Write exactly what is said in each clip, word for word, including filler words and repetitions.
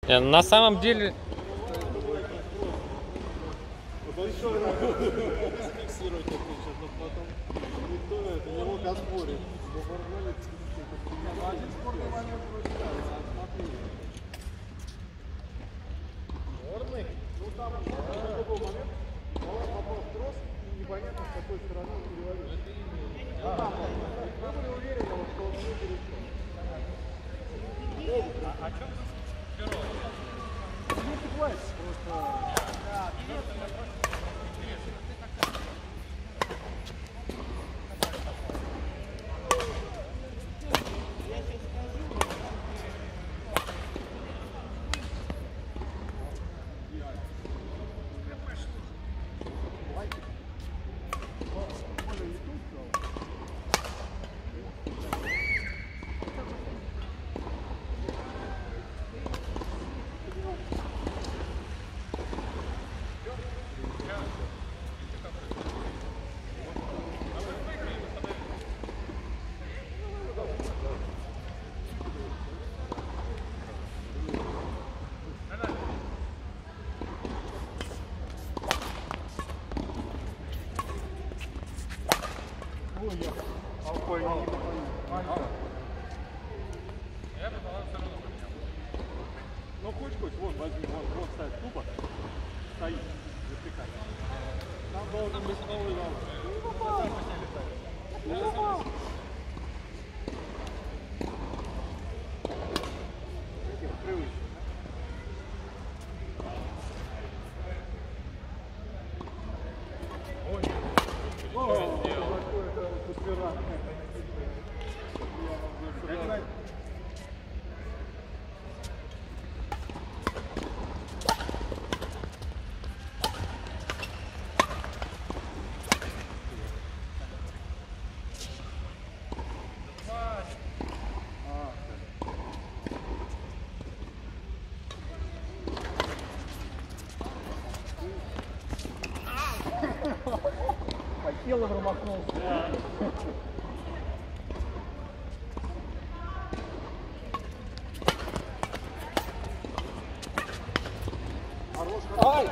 На самом деле... Непонятно, с какой стороны он переводит. Мы были уверены, что он не перейдет. А что перо? Ну, ты плачешь просто. Да, перо это просто интересно. Я сейчас скажу. Ну, хоть-хоть, вон, возьми, вон, вон ставь тупо, стоит, запекай. Там должен быть новый лавр. Не попал. Привычно. О, какой-то куспира. Хотел и промахнулся. Ай!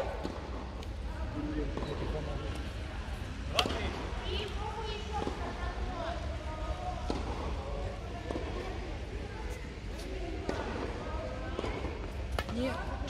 Нет.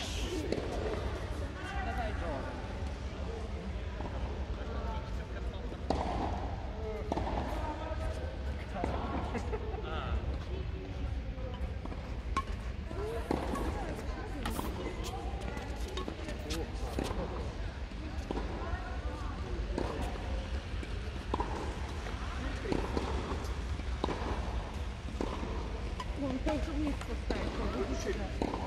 Он только вниз поставить.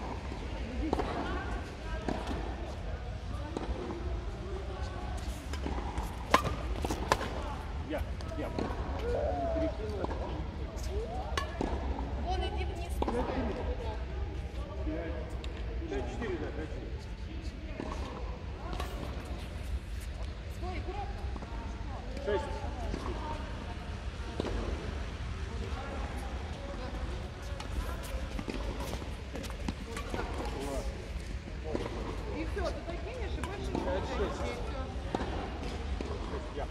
Я, я. Вон иди вниз. пять четыре, да, пять четыре. Стой, аккуратно. шесть. И все, ты докинешь и больше не будешь. Я.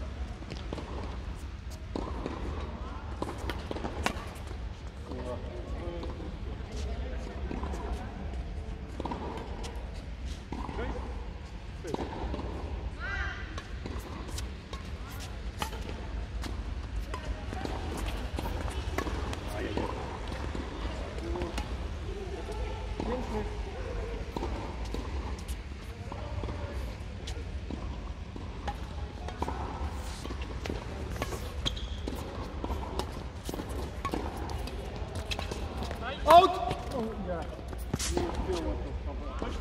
Аут! Я не успел это собрать. Точно?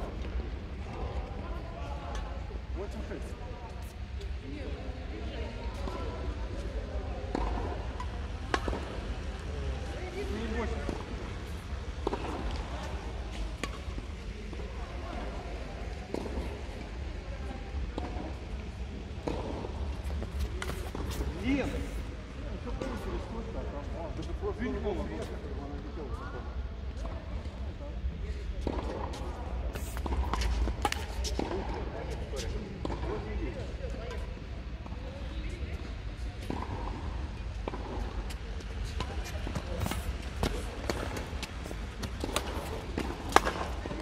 восемь шесть. Не восемь. Блин! Что повесили сколько там? А, даже просто не было. Она летела.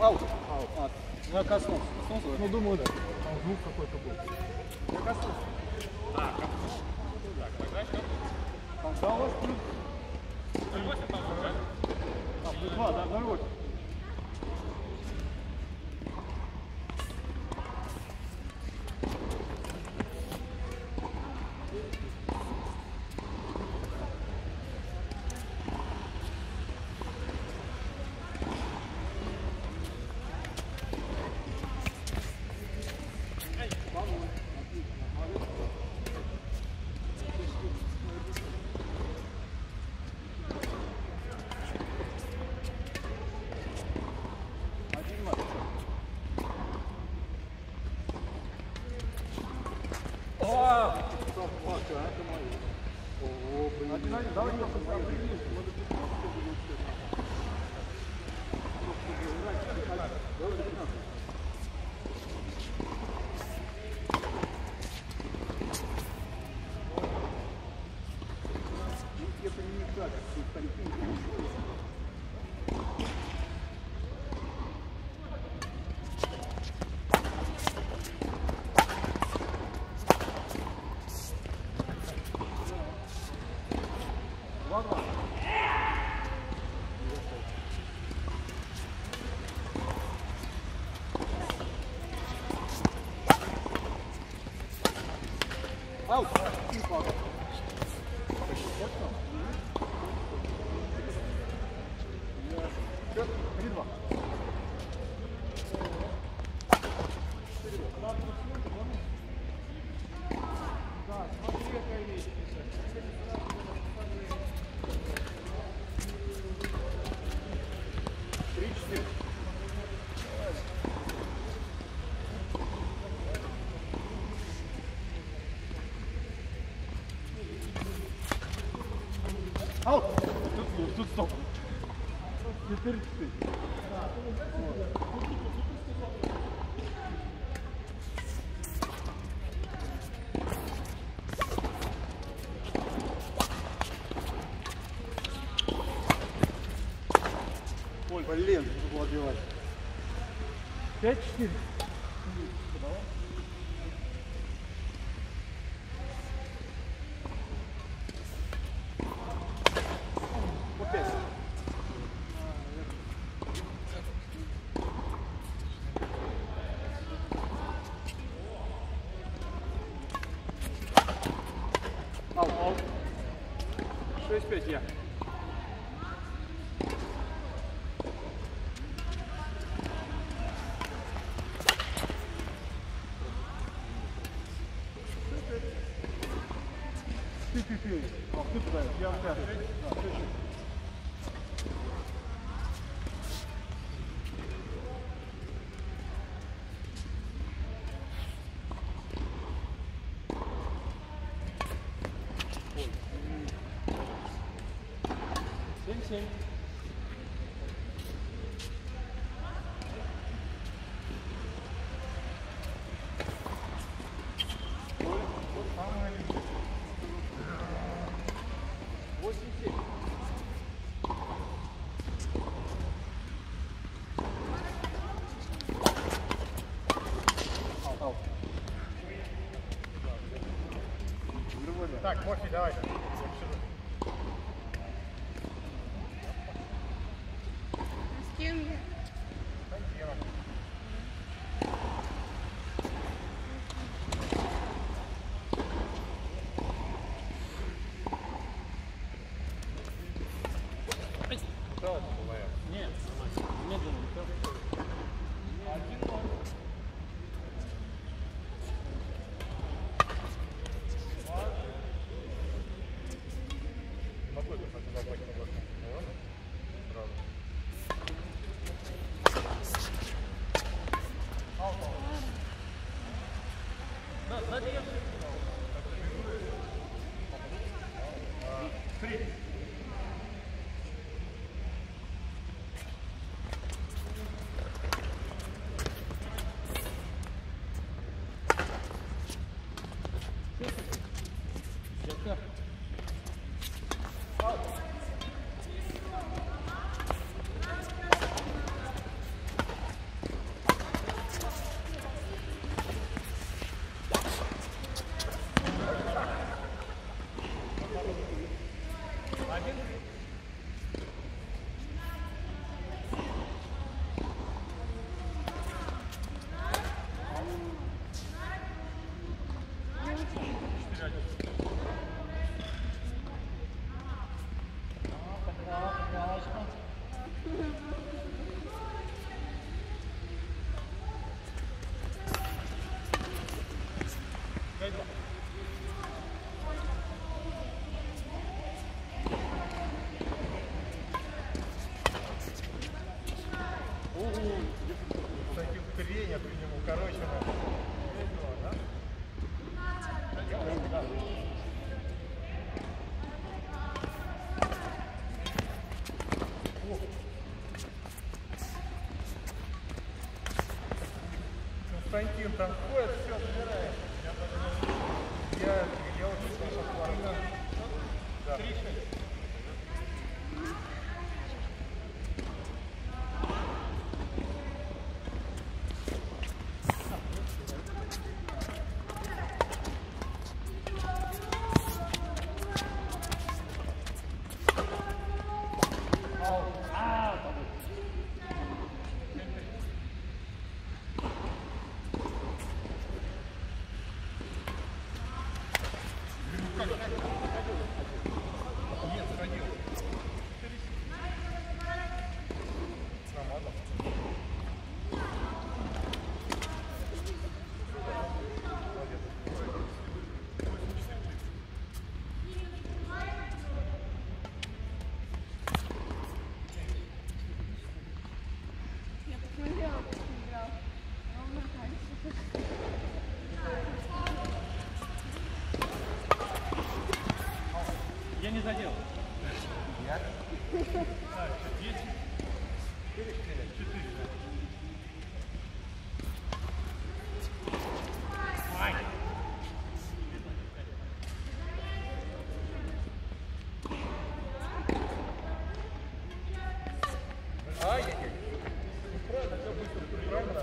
Аут. Аут. А, ну я коснулся. Коснулся? Ну думаю, да. Там звук какой-то был. Я коснулся. А, как? Так, тогда что? Тогда у вас плюс. ноль восемь там уже? А, плюс два, да, ноль восемь. Аут. три-два. Да, смотри, какая вещь. три-четыре. Аут! Тут, тут стоп. четыре четыре. Ой, блин, нужно было отбивать. пять четыре. Аут, аут. шесть пять я. Ты, ты, ты. А, ты туда, я в пятый. А, шесть шесть. семь-семь. восемь-семь. Так, кофе давай. С кем я? Нет, медленно. Константин там ходит, все забирает. Я даже не... Я, я вот слышал, что да. Три шесть. Я не задел. Я? А, десять. Четыре. Четыре. Ай! Ай-яй-яй. Правильно, все быстро. Правильно?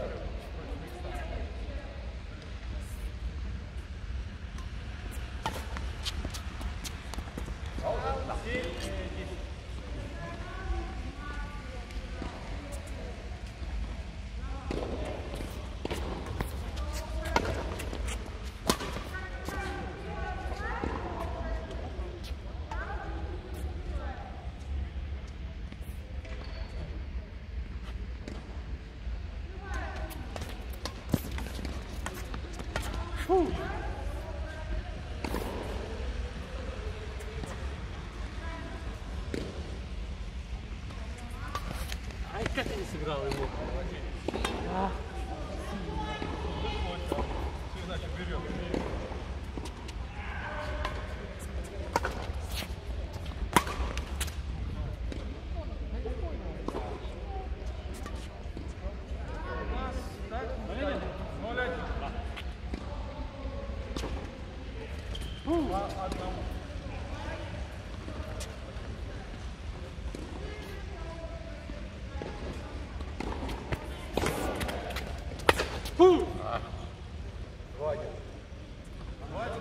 Фу. Ай, как я не сыграл его. А. Все, значит, берем. Фу. Хватит. Хватит.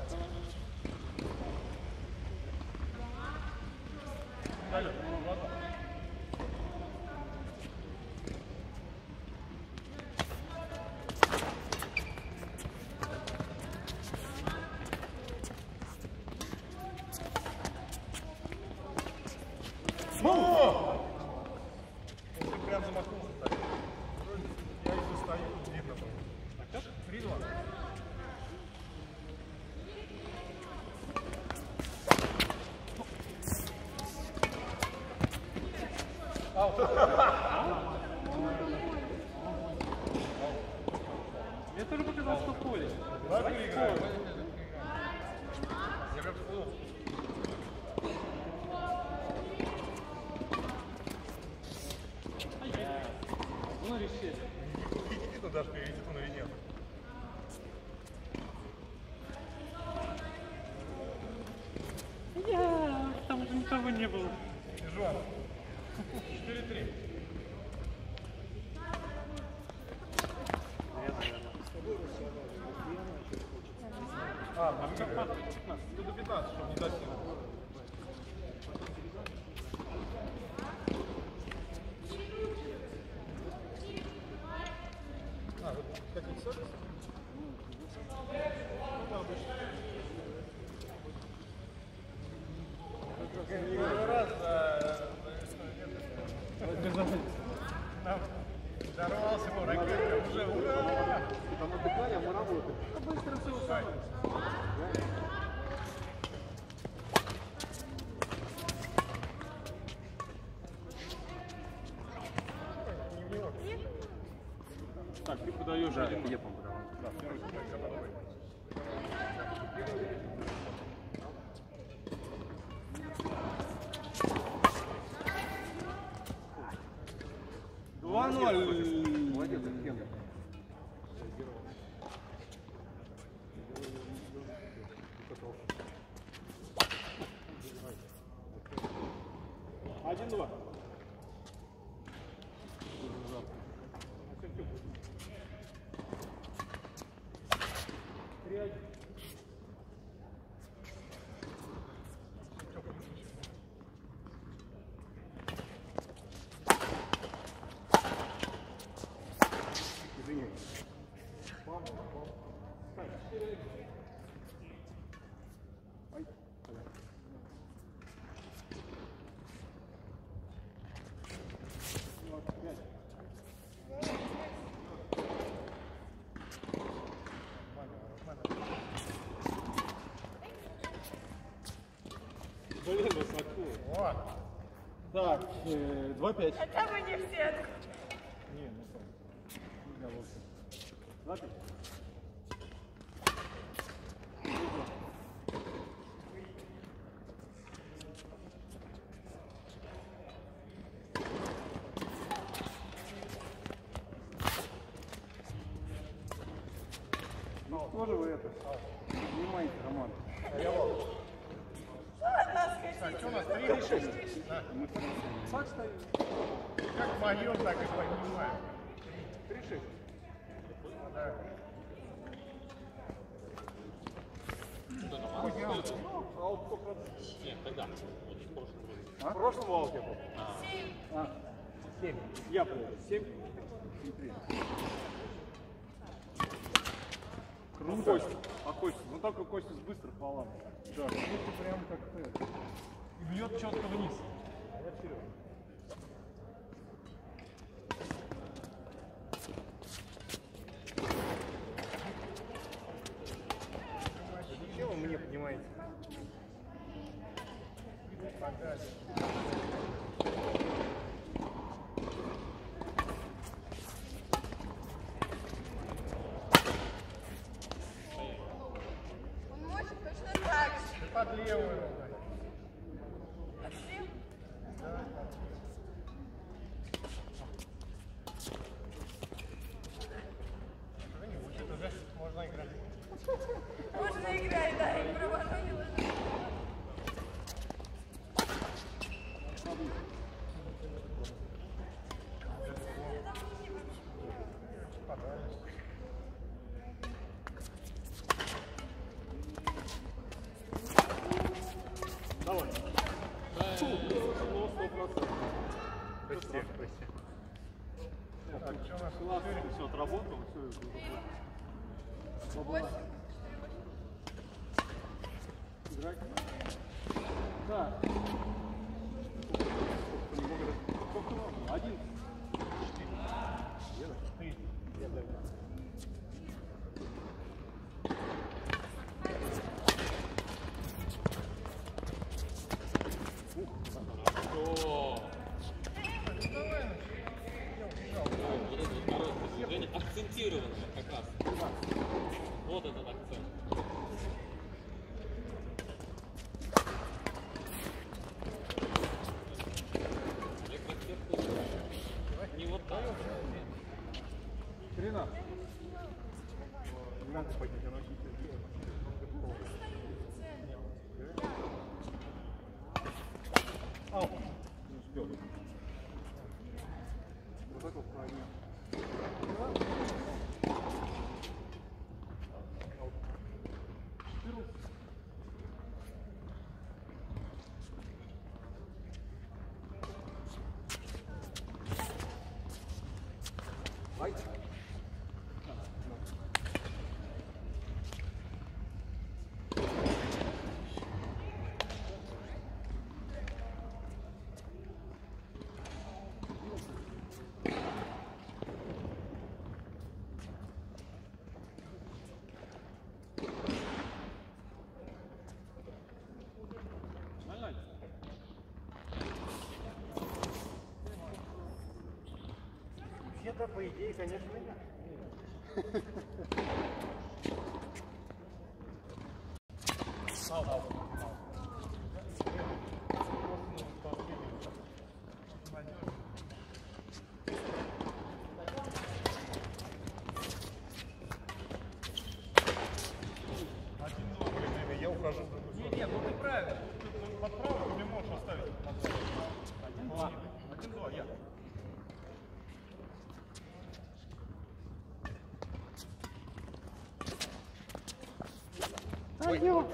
Далее. О! Он прям замахнулся так. Я еще стою, видно. Три-два. Мне тоже показалось, что в поле. Давай переиграем. Я прям вспомнил. Ну, решили. Видно даже, переведет он или нет. Я, там уже никого не было. Жан. четыре-три. А, ну как пятнадцать, до пятнадцати, чтобы не дать ему. А, вот хотите сервис? Ну, обычно. Первый раз дорвался его ракетой уже. Ура! Там отдыхали, а мы работаем. Быстро все устроилось. Так, ты подаешь один. Я подавал. два ноль. Молодец, Принять. Бам, бам. Ставь. Ай, понятно. двадцать пять. Блин, высоко. Вот. Так, э, два пять. Хотя бы не все. Не, ну там. Не знаю, вовсе. два пять. Ну, тоже вы это. Снимайте, Роман. А я вам. Так, что у нас? три шесть. Да. Мы так стоим. Как моем, так и поднимаем. три шесть. Да. Ну, аут сто процентов. Нет, тогда. Вот в прошлом году. А? В прошлом аут я был. А, семь. Я был. семь. Круто. Костя. А Костя? Ну только Костя с быстрых волан. Да, это прям как это. И бьет четко вниз. А я вперед. Зачем вы мне поднимаете? Погнали. Он может точно так же. Ты под левую руку. Максим? Да. Что-нибудь это уже можно играть. Можно играть, да, и провожу не ложу. Давай. Ну, сто процентов. Прости, прости. Так, что у нас? Классно, все отработал, все. Свободно. Играть. Да. Сколько нужно? Один. Четыре. Три. Я даю. О, вот это вот короткое движение, акцентированное как раз. Вот этот акцент. Я как тебе не вот так. Тринадцать. Не надо поднять, оно чуть-чуть. Ау. Не успел. Вот так вот правильно. Ай. Нормально. Вообще-то, по идее, конечно, нет. Ау, ау. Я ухожу. Нет, нет, ну ты правильно. Ты под правую ты мне можешь оставить. Один-два. Один-два, я. Ой.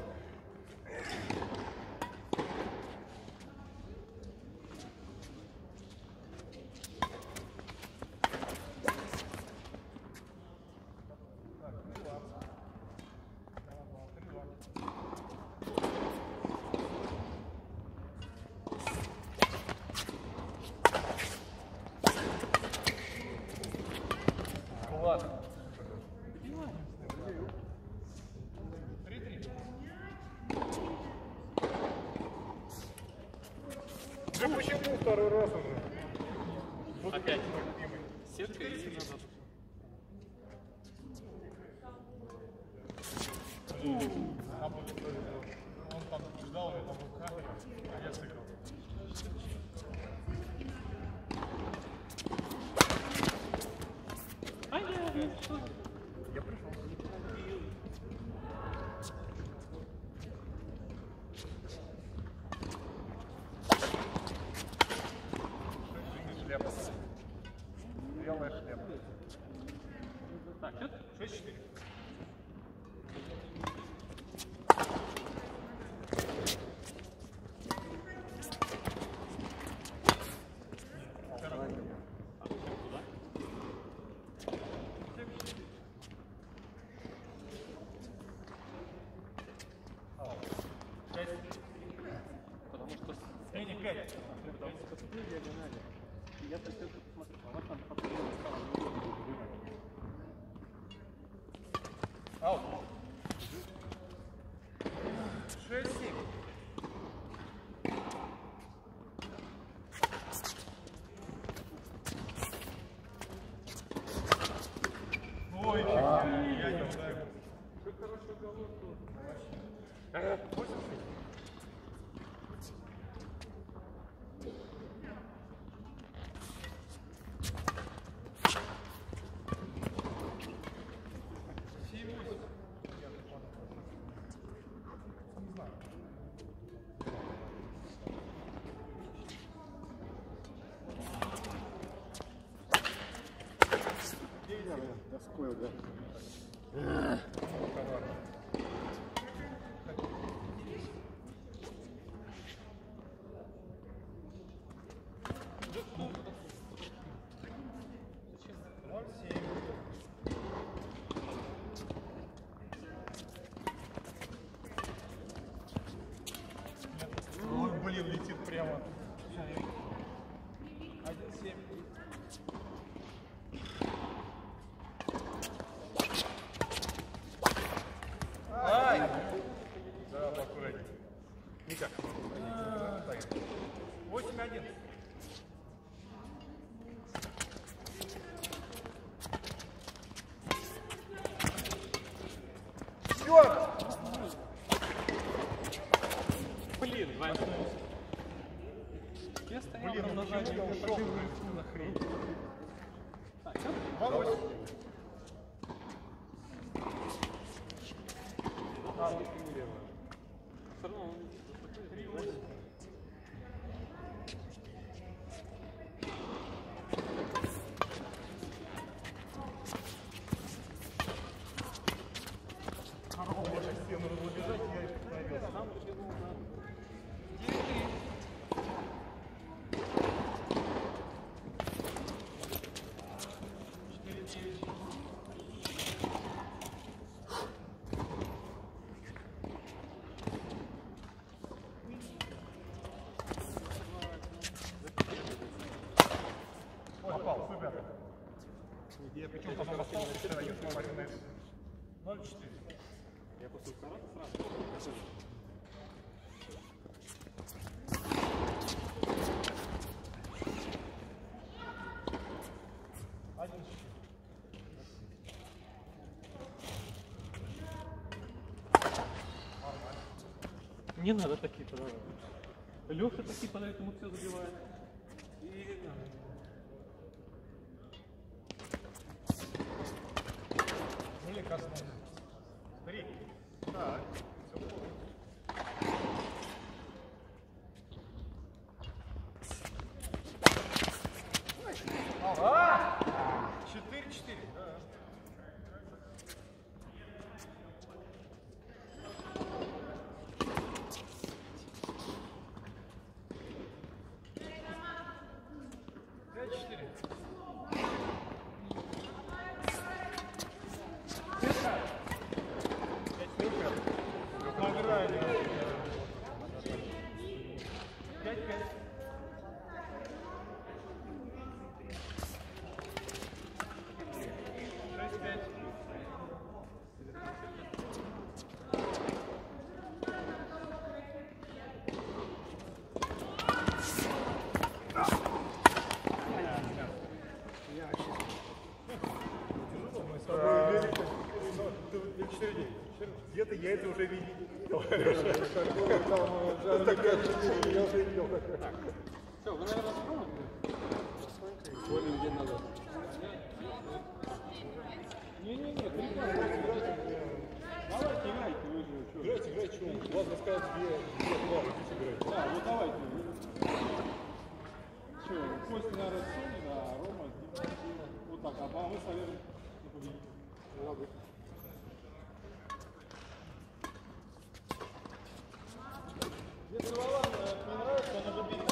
двадцать. Три-три. Да почему второй раз уже? Вот Опять. мой любимый. Сетка и назад. А вот, он там ждал, я там рука, а я сыграл. Я пришел. Шляпа. Белая шляпа. Так, счет? шесть-четыре. Потому что Не, не, пять. Потому что в диагонали. Я хотел посмотреть, а у вас там по-прежнему стало. Аут. Шесть-семь. Ой, я не ударил. Как хороший голос был. Доской, да. Ой, блин, летит прямо. один-семь. Ай! Да, поаккуратнее. Никак. восемь-один. Черт! блин, Вань. Я стоял Блин, там ну нажать. почему я ушел? Что за хрень? Так, счет? Володь. Все равно он Он больше стену надо бежать, я их остановился. сам бегал на... Ой, попал, супер. Я причем потом остался, вчера я смотрю на это. ноль-четыре. Я после второго сразу. один. Не надо такие подавать. Леша такие подает, ему все забивает. И... Или коснулся. Три. Так. Все плохо. А! Четыре-четыре. Да. Пять-четыре. Набирали. Пять-пять. Где-то я это уже видел. Там такая четыре, я уже видел такое. Все, вы, наверное, спробуете? Более где надо. Не-не-не, три пары. Давайте играйте, вы же что? Играйте, играйте, что? У вас рассказывают две, две пары, играйте. Да, ну давайте. Че, Костя, наверное, Соня, да, а Рома, Дима. Вот так, а мы с Олегом не победим. Ладно. Если Валан не нравится, он уже бит.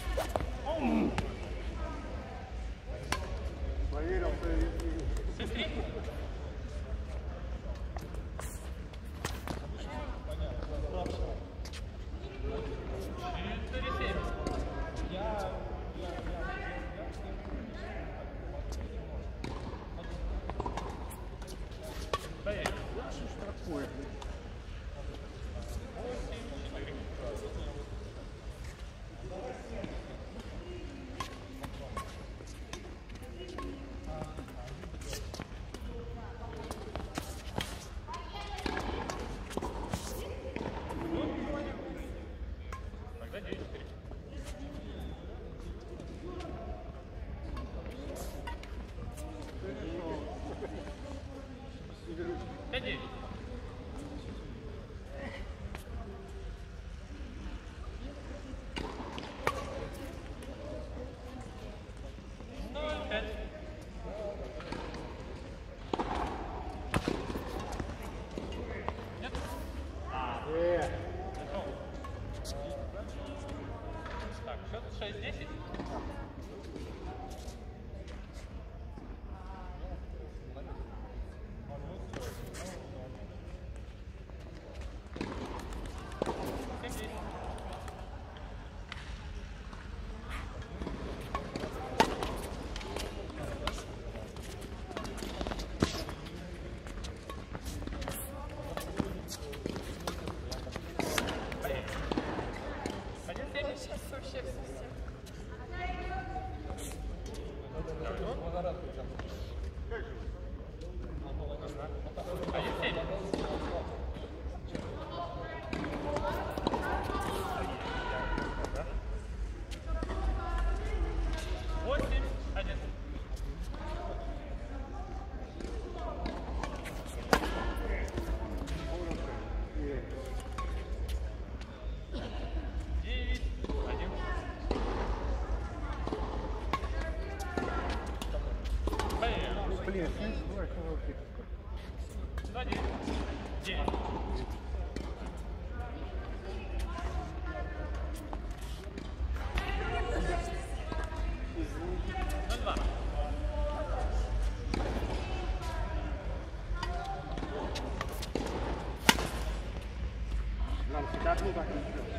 Поверил, что я девять. ноль пять. Нет? Э, Так, счет шесть десять. Сейчас вообще совсем. Один семь. Восемь один. Девять один. Поехали. блин, семь, два, семь, Два девять. Девять. Ноль два. Нам всегда ну так не идет.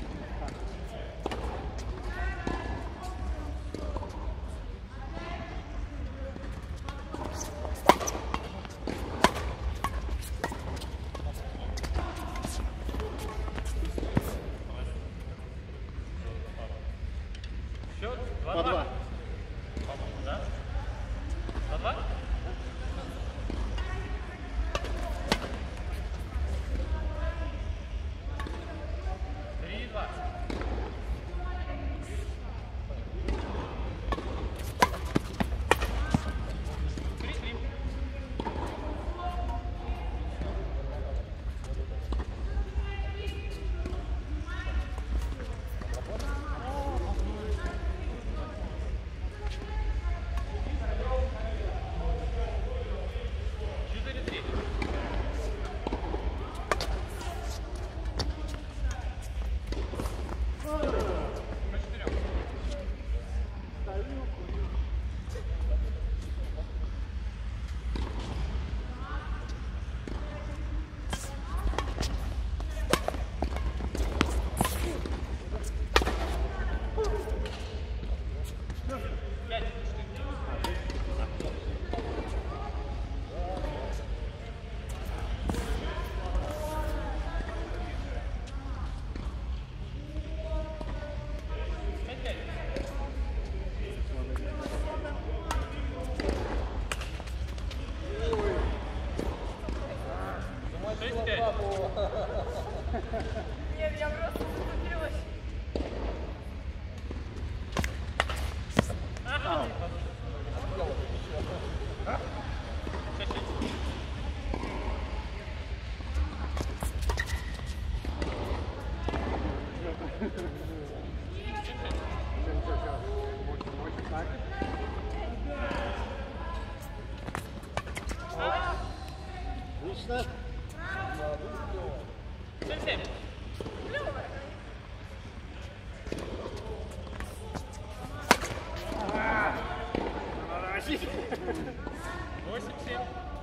Счет По два-два. два. По-моему, да? два-два? три-два. три-три. четыре-три. По четырем. Пять. Пять-пять. Шесть-пять. Нет, я просто заступилась. Ага. Шесть-шесть. Отлично. Семь-семь. Восемь-семь.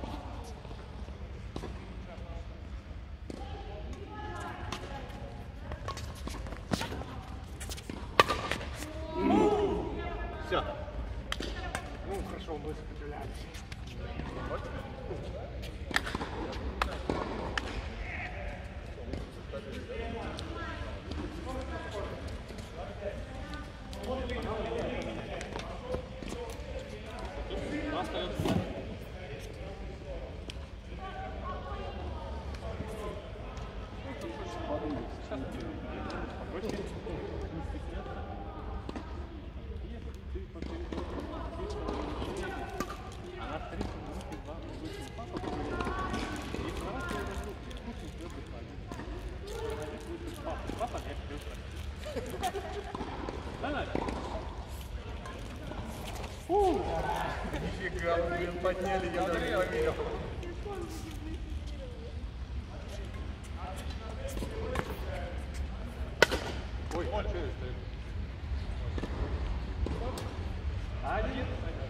Все. Ну, хорошо, мы сопротивлялись. Остается. Она в тридцать минут и два, папа говорит. Нифига, блин, подняли, я даже не поверил. Ой, что это? Один.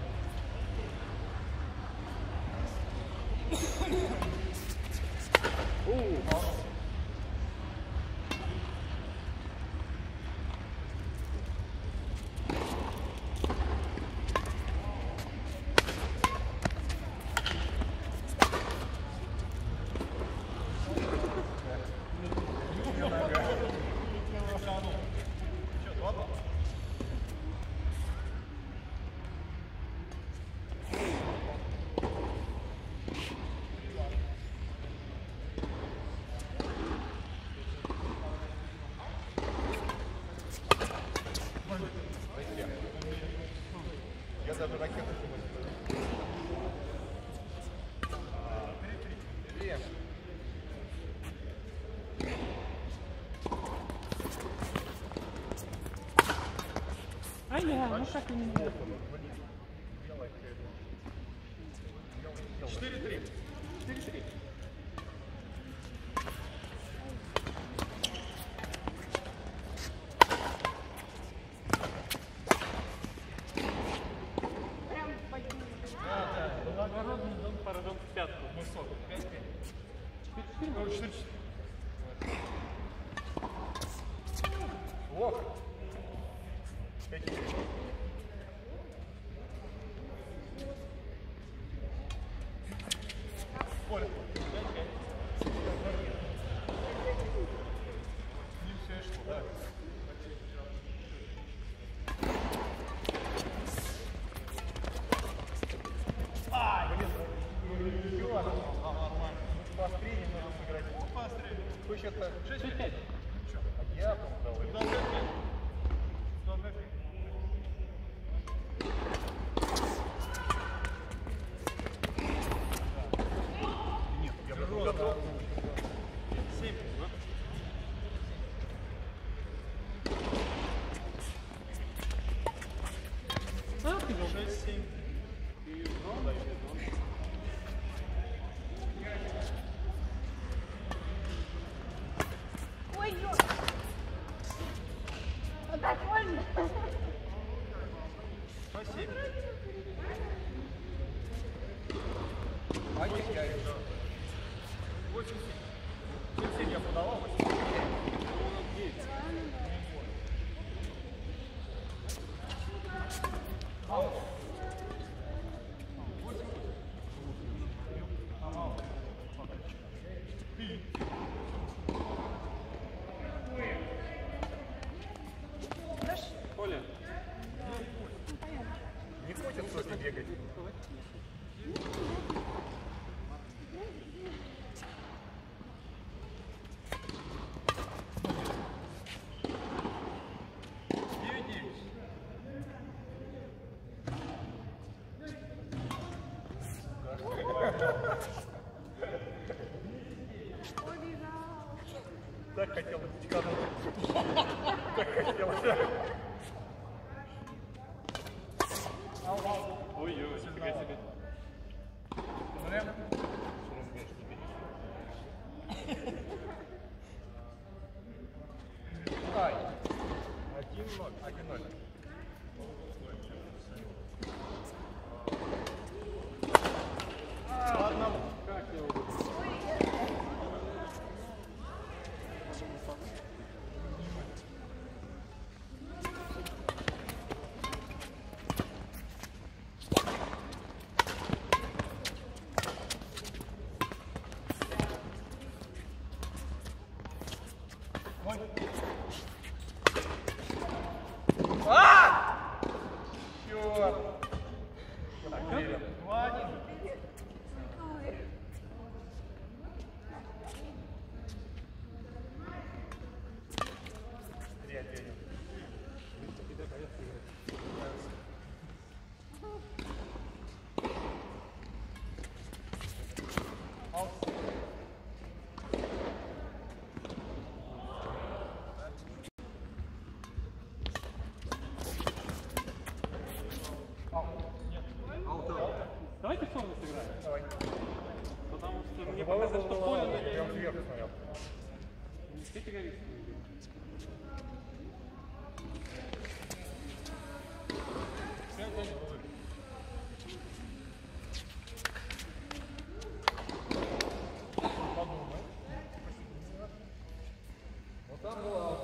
Я даже ракету не могу. Три. Ай, я, ну как они делают? Четыре три. Четыре три. Прям поднялись. Народный дом, парадом в пятку. Высоко. Пять пять. Четыре, Четыре четыре. Ох. Пять пять. Поле. Не все шло, да? А, блин, ну, нормально. Быстрее немного сыграть. Быстрее. Вы что-то шесть пять. А я там дал. Нет, я бы готов. семь. А, ты же шесть семь. И ну, да, и ну. Ой, ё. А так больно. Спасибо. Ай-яй-яй. восемь семь. семь семь я подавал, восемь семь. Коля. Не хочет сотни бегать. девять девять. Так хотел ткануть. Так хотел. Ой-ой, фига себе. Ай. Один ноль. Один ноль. Ладно. Как я его? А! Чёрт! Так, верю. Два один. Три один. Out. Давайте в сторону сыграем. Давай. Потому что мне Голова, показалось, что голова, поле голова. Я на сверху смотрел. Ты террорист. Вот там была.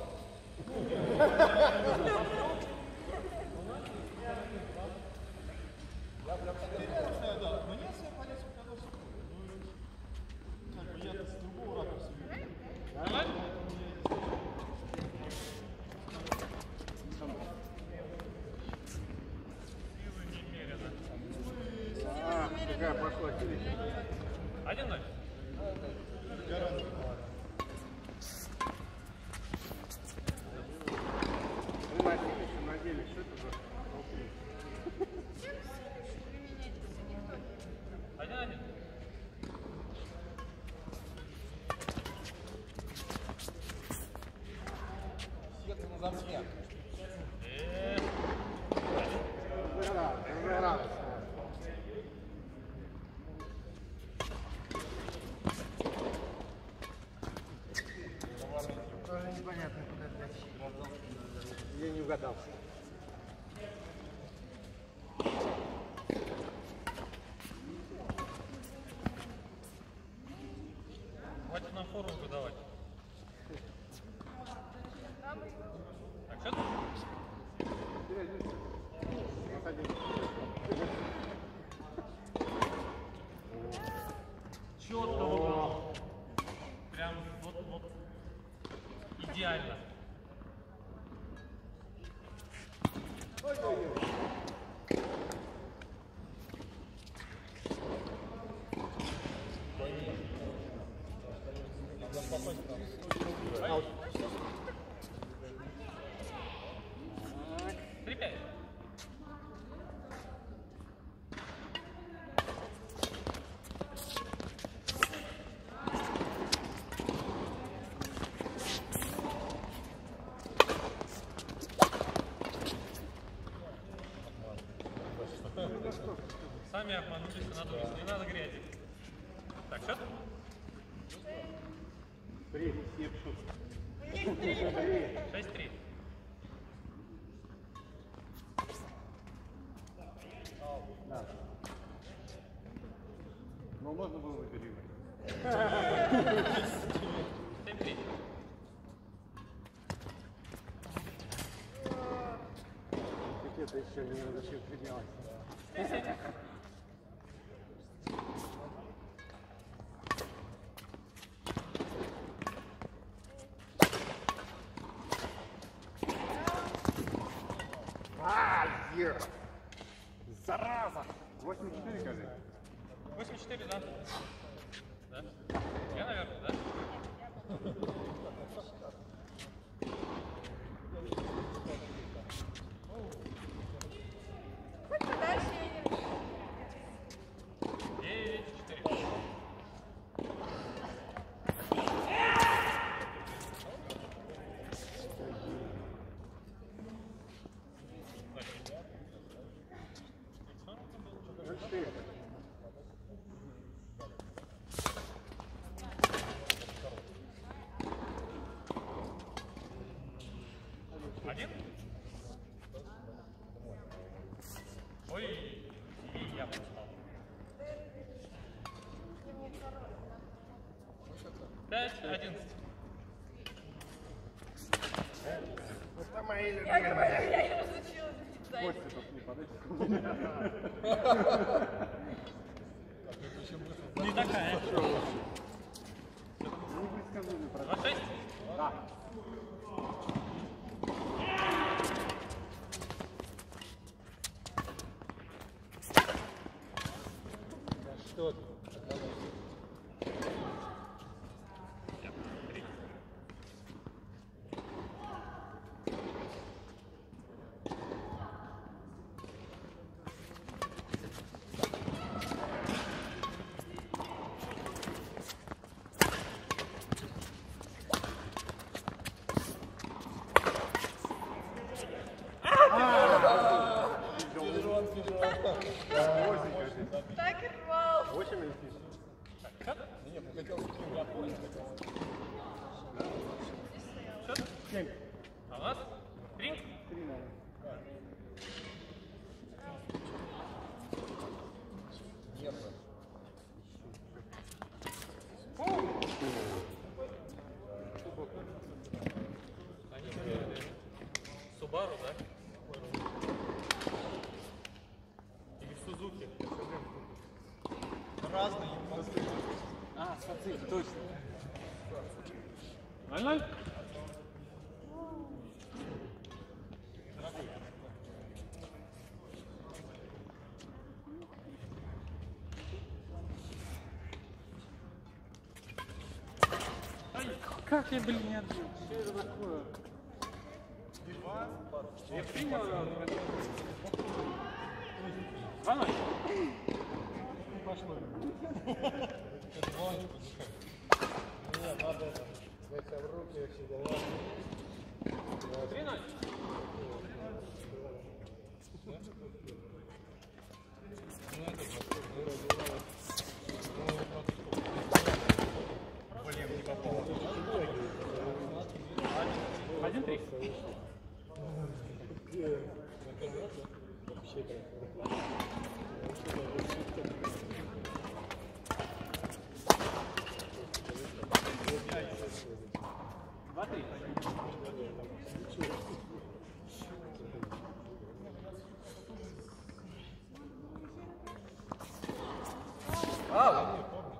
А, какая пошла хилища. Один ноль. Вы на хилище надели, что это за толпы? Один один. Сетка на замке. Разыгралось, разыгралось. Тоже непонятно, куда дальше. Я не угадал. Хватит нам фору выдавать. Так, что тут? Четко выбрал. Прям вот, вот. Идеально. Три пять. Сами обманулись и надулись. Не надо грязи. Так, что? Три, семь шут. шесть три. Да. Но можно было выигрывать. семь три. Это еще не разрешил принимать. А, е! Зараза! восемь четыре, кажи. восемь четыре, да? Да? Я, наверное, да? девять четыре. Один? Ой, и я проспал. Пять, одиннадцать. Это мои Я говорю, любимые. я ее разучилась читать. Костя, только не подайте. Не такая. Ну, предсказуемый процесс. два шесть? Да. Что ты? Так и рвал. Очень мелькишь. Нет, я хотел скинуть. Я понял. Семь. А у нас? Три? Три, наверное. Нет. Субару, да? Или Сузуки? Разные. А, смотри, точно. Ноль-ноль? Как я, блин, не отбил? Что это такое? Я принял его. Два-ноль. Не пошло. Нет, надо это. Взять себя в руки, все дела. Три-ноль. Блин, не попал. Один-три. Два-три. А,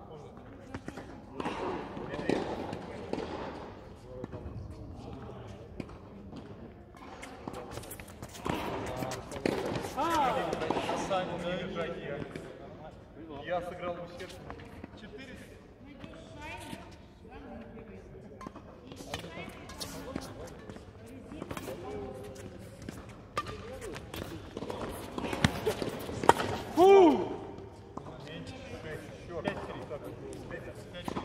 Саня, не держать я. Я сыграл в ущерб. Четыре. Фу! Меньше. Еще. Пять-три. Пять-три.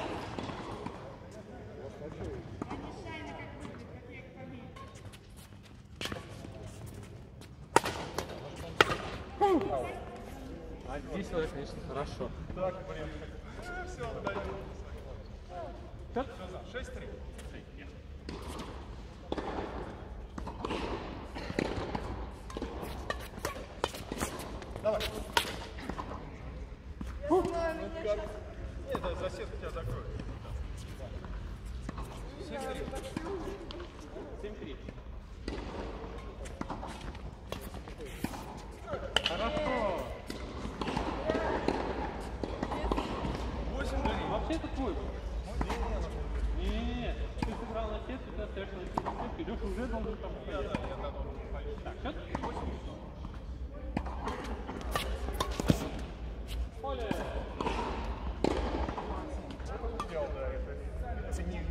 А здесь, конечно, хорошо. Так, блин. Все, дальше. Как? Шесть-три. Давай. Я знаю, меня сейчас... Нет, да, засетку тебя закроют. Семь-три. Хорошо. Восемь, блин. Вообще это твой. Нет, ты сыграл на сетку, ты остаешься на сетке, Леша уже должен там стоять. Так, счет? Поле. Сделал, да, это, это не...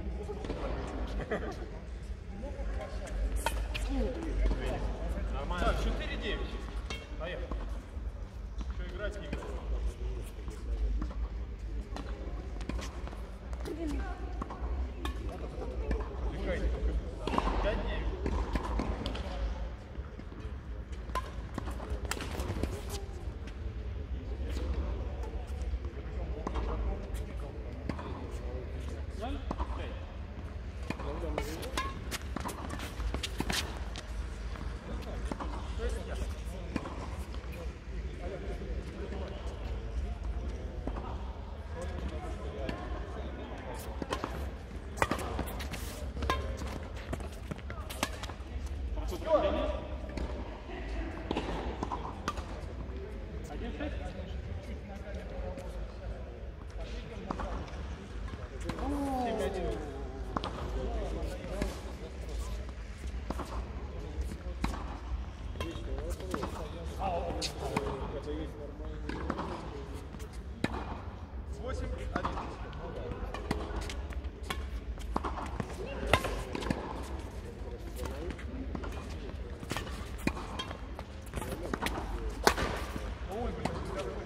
Нормально. Так, четыре-девять. Поехали. Что играть не играть? Увлекайте. пять-девять. Ноль? Пять. Один шесть. Восемь, один. Ой, блин,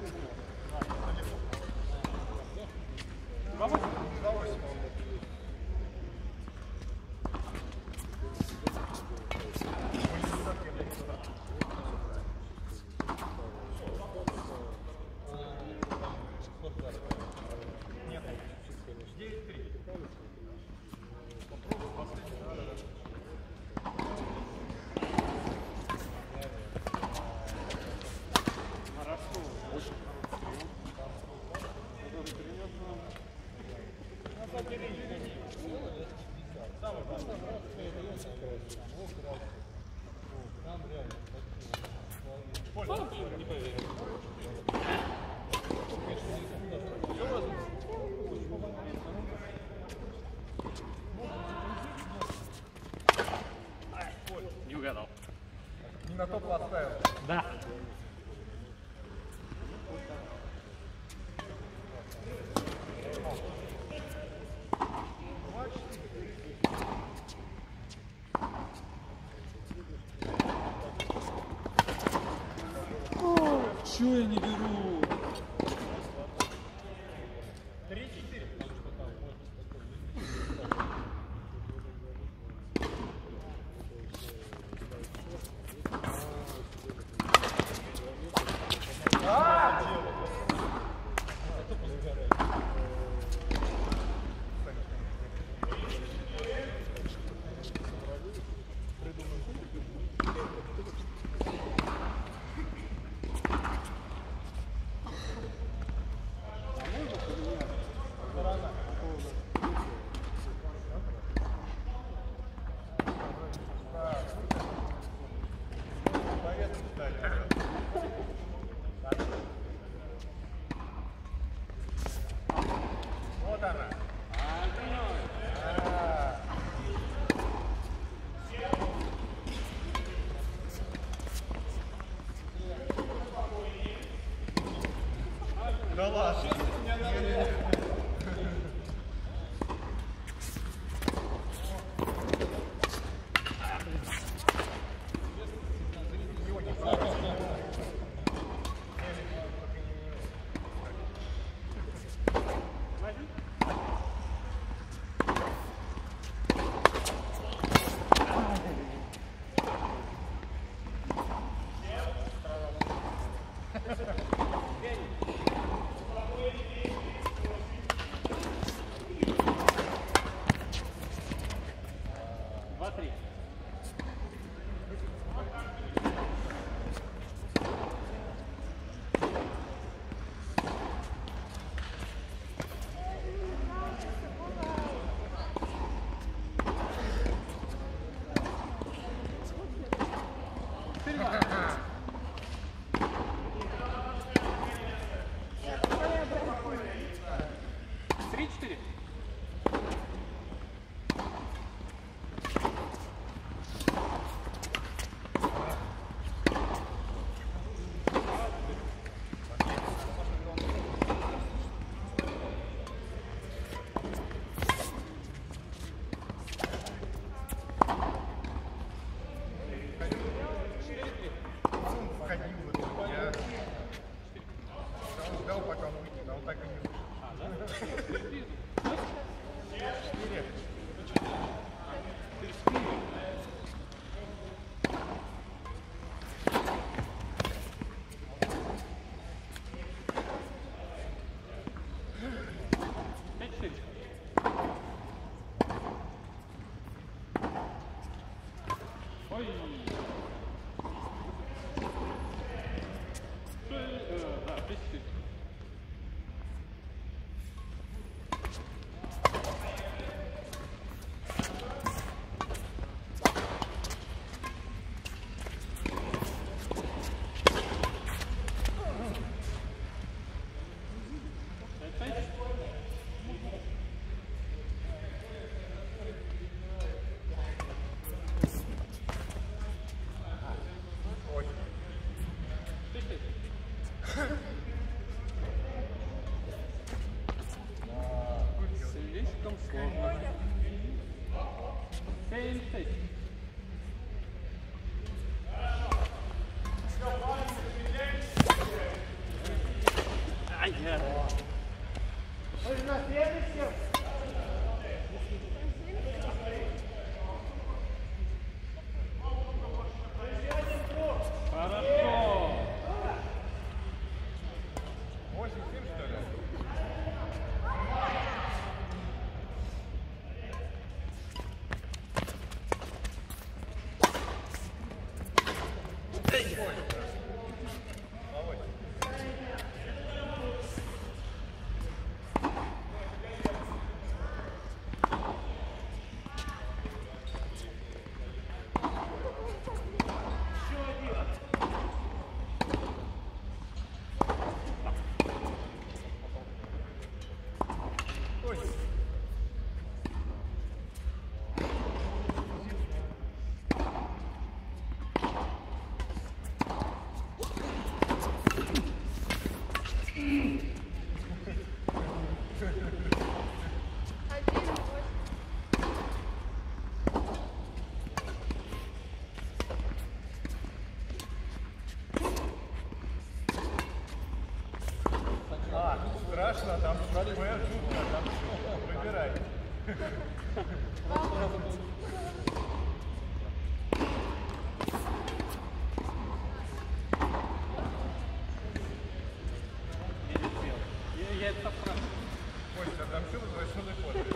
Чё я не беру? Три-четыре. Вот она. Да ладно. Два-три. Три-четыре. Входил в это. Я ждал, пока он выйдет, а он так и не вышел. Четыре. Пять-четыре. Ой. Э, да, пять-четыре. Пять-пять. Слишком сложно. Семь-шесть. Ай-я. Хорошо. страшно, там атмосфера жуткая, там все, выбирай. Я, я это спрашиваю. Костя, там все возвращенный ход.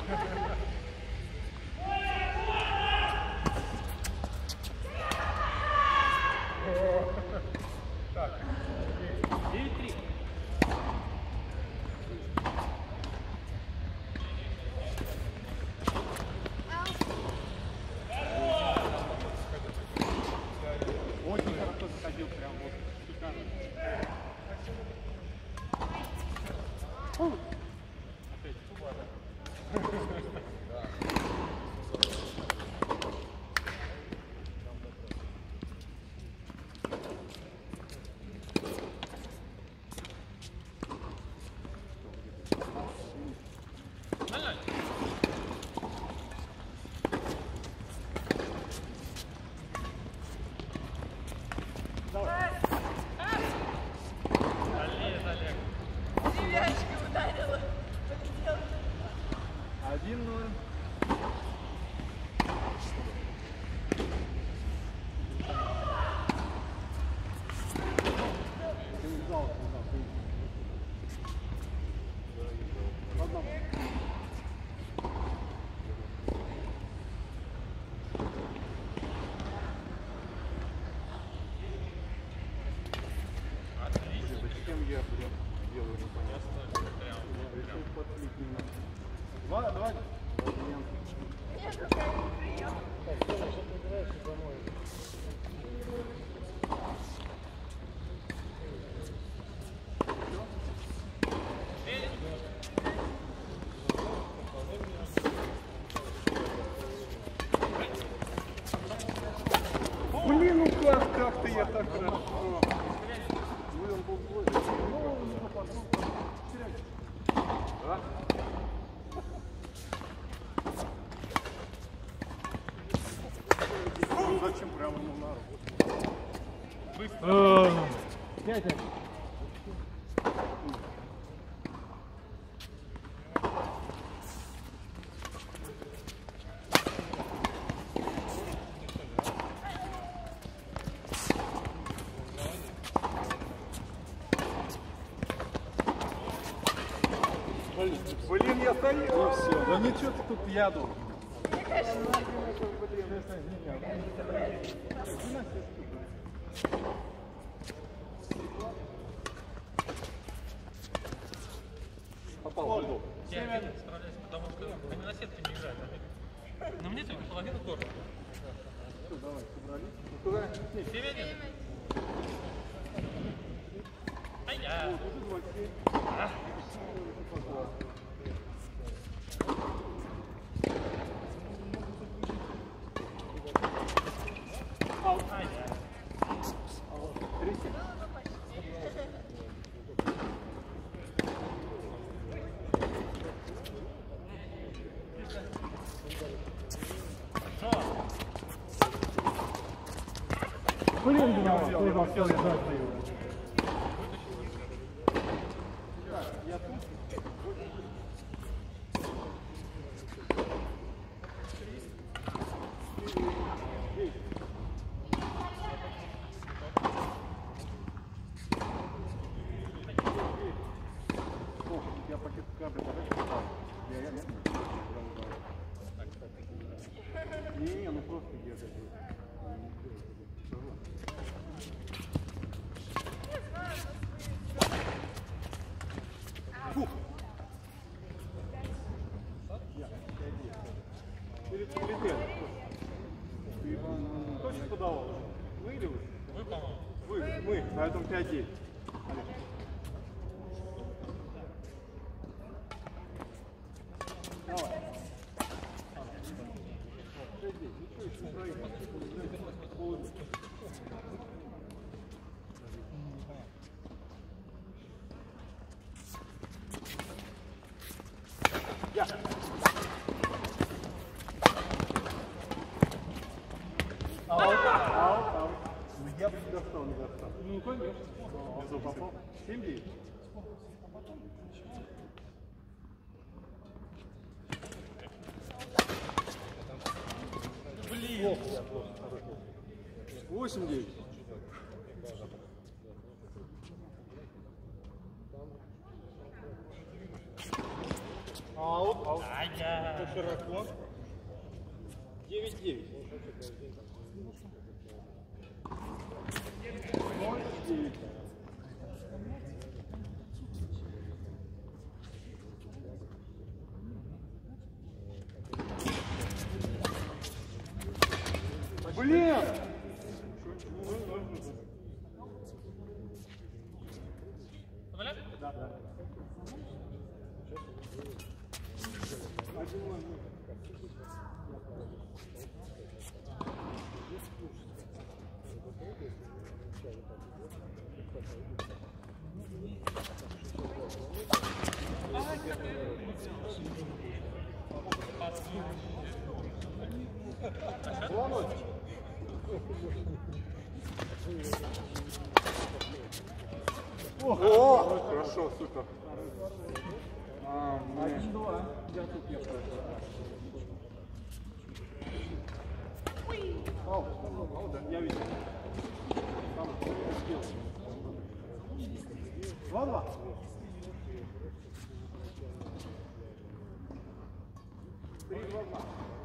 Так, девять три. Очень хорошо заходил, прям вот шикарно. Опять кубата. Деревяшки ударила. один ноль. Зачем я прям делаю непонятно? Решил подплить немного. Два, два. Блин, ну как, как ты я так хорошо. Ну, он был злой. Ну, ну, потом теряй. А? Ну, зачем прямо ему на руку? Быстро. Пять один. Блин, я стою. Ну все, да ничего ты тут я должен. Попал в угол. Я один справляюсь, потому что они на сетке не играют. Но мне только половину корпуса. Давай, собрались. Куда? семь один. Ай я. Ай я. Блин, Дима, тоже успел играть. Я пакет кабеля, давай. Я, я, нет. Не, ну просто где-то. Фух. Перед перед Кто сейчас подавал? Мы или вы? Вы, по-моему. Вы, мы, поэтому пять девять. Давай. пять девять. Ничего, еще не проиграл. Я. Аут, аут, аут. Ну я бы не достал, не достал. Ну, конечно. Безо попал. семь девять. Блин! восемь девять. Аут. Аут. Ай-я. Широко. девять девять. ноль девять. Блин! Да, да. О, хорошо, супер. один-два. Я тут не Ау, ау, да, я видел. Там успел. два-два. три-два-два.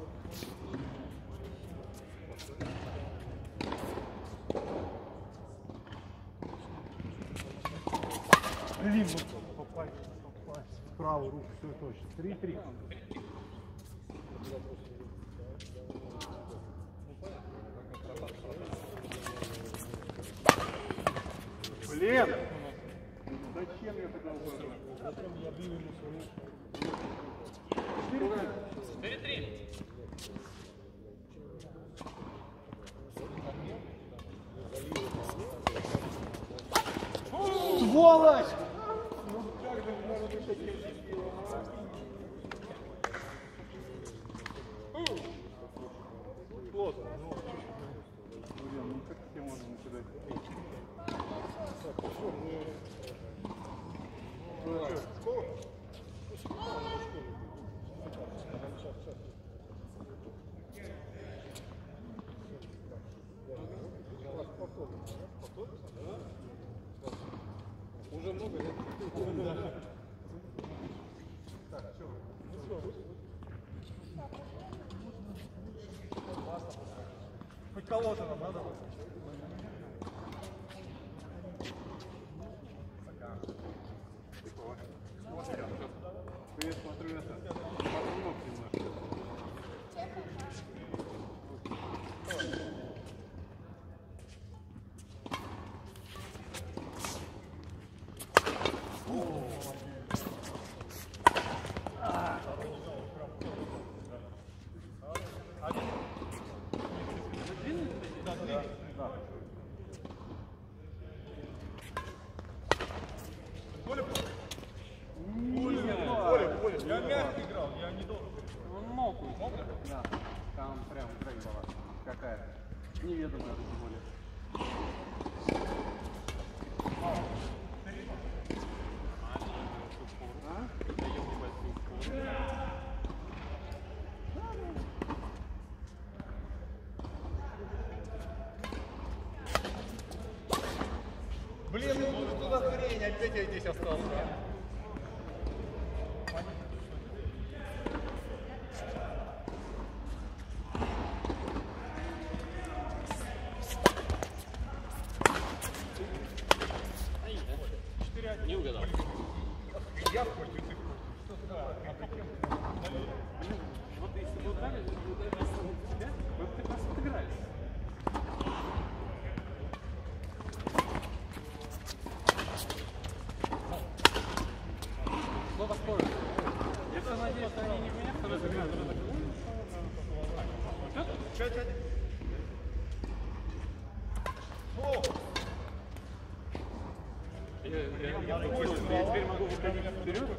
Блин, ну попасть, попасть в правую руку, все точно. три-три. Блин! Зачем я тогда выбрал? Зачем я бил ему свою? четыре-три. Сволочь! Ну как же можно быть таким дебилом, а? Плотно, ну. Блин, ну как тебе можно накидать? Уже много лет. Так, что? Хоть кого-то нам надо. Я смотрю это. Подумал немножко. Я мягко играл, я не должен. Он мог уйти. Мог, да? Да. Там прям игра была какая-то. Неведомая, тем более. А? Блин, ну что за хрень, опять я здесь остался. Не угадал. Я против, ты против. Вот если бы ударили, то ударили самого себя, вы бы прекрасно отыграли. Слово скоро. Я все надеюсь, что они не в меня разыграют. пять-один. Я, я, я, допустим, я теперь могу выходить вперед.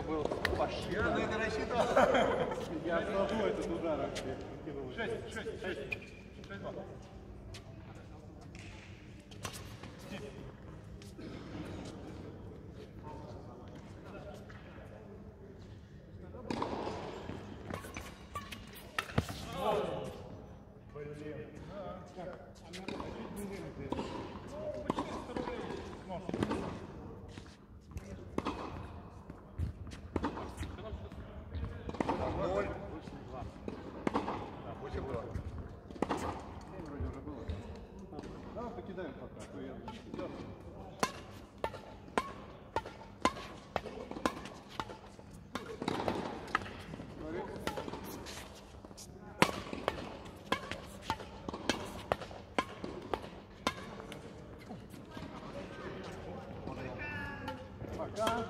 был вообще. Я на это рассчитывал. Я отложу этот удар вообще. Шесть, шесть, шесть. Шесть, два. Покидаем пока. А то я идет. Пока.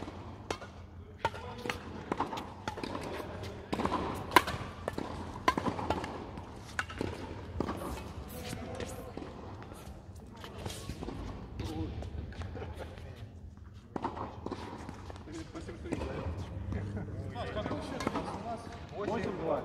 восемь два.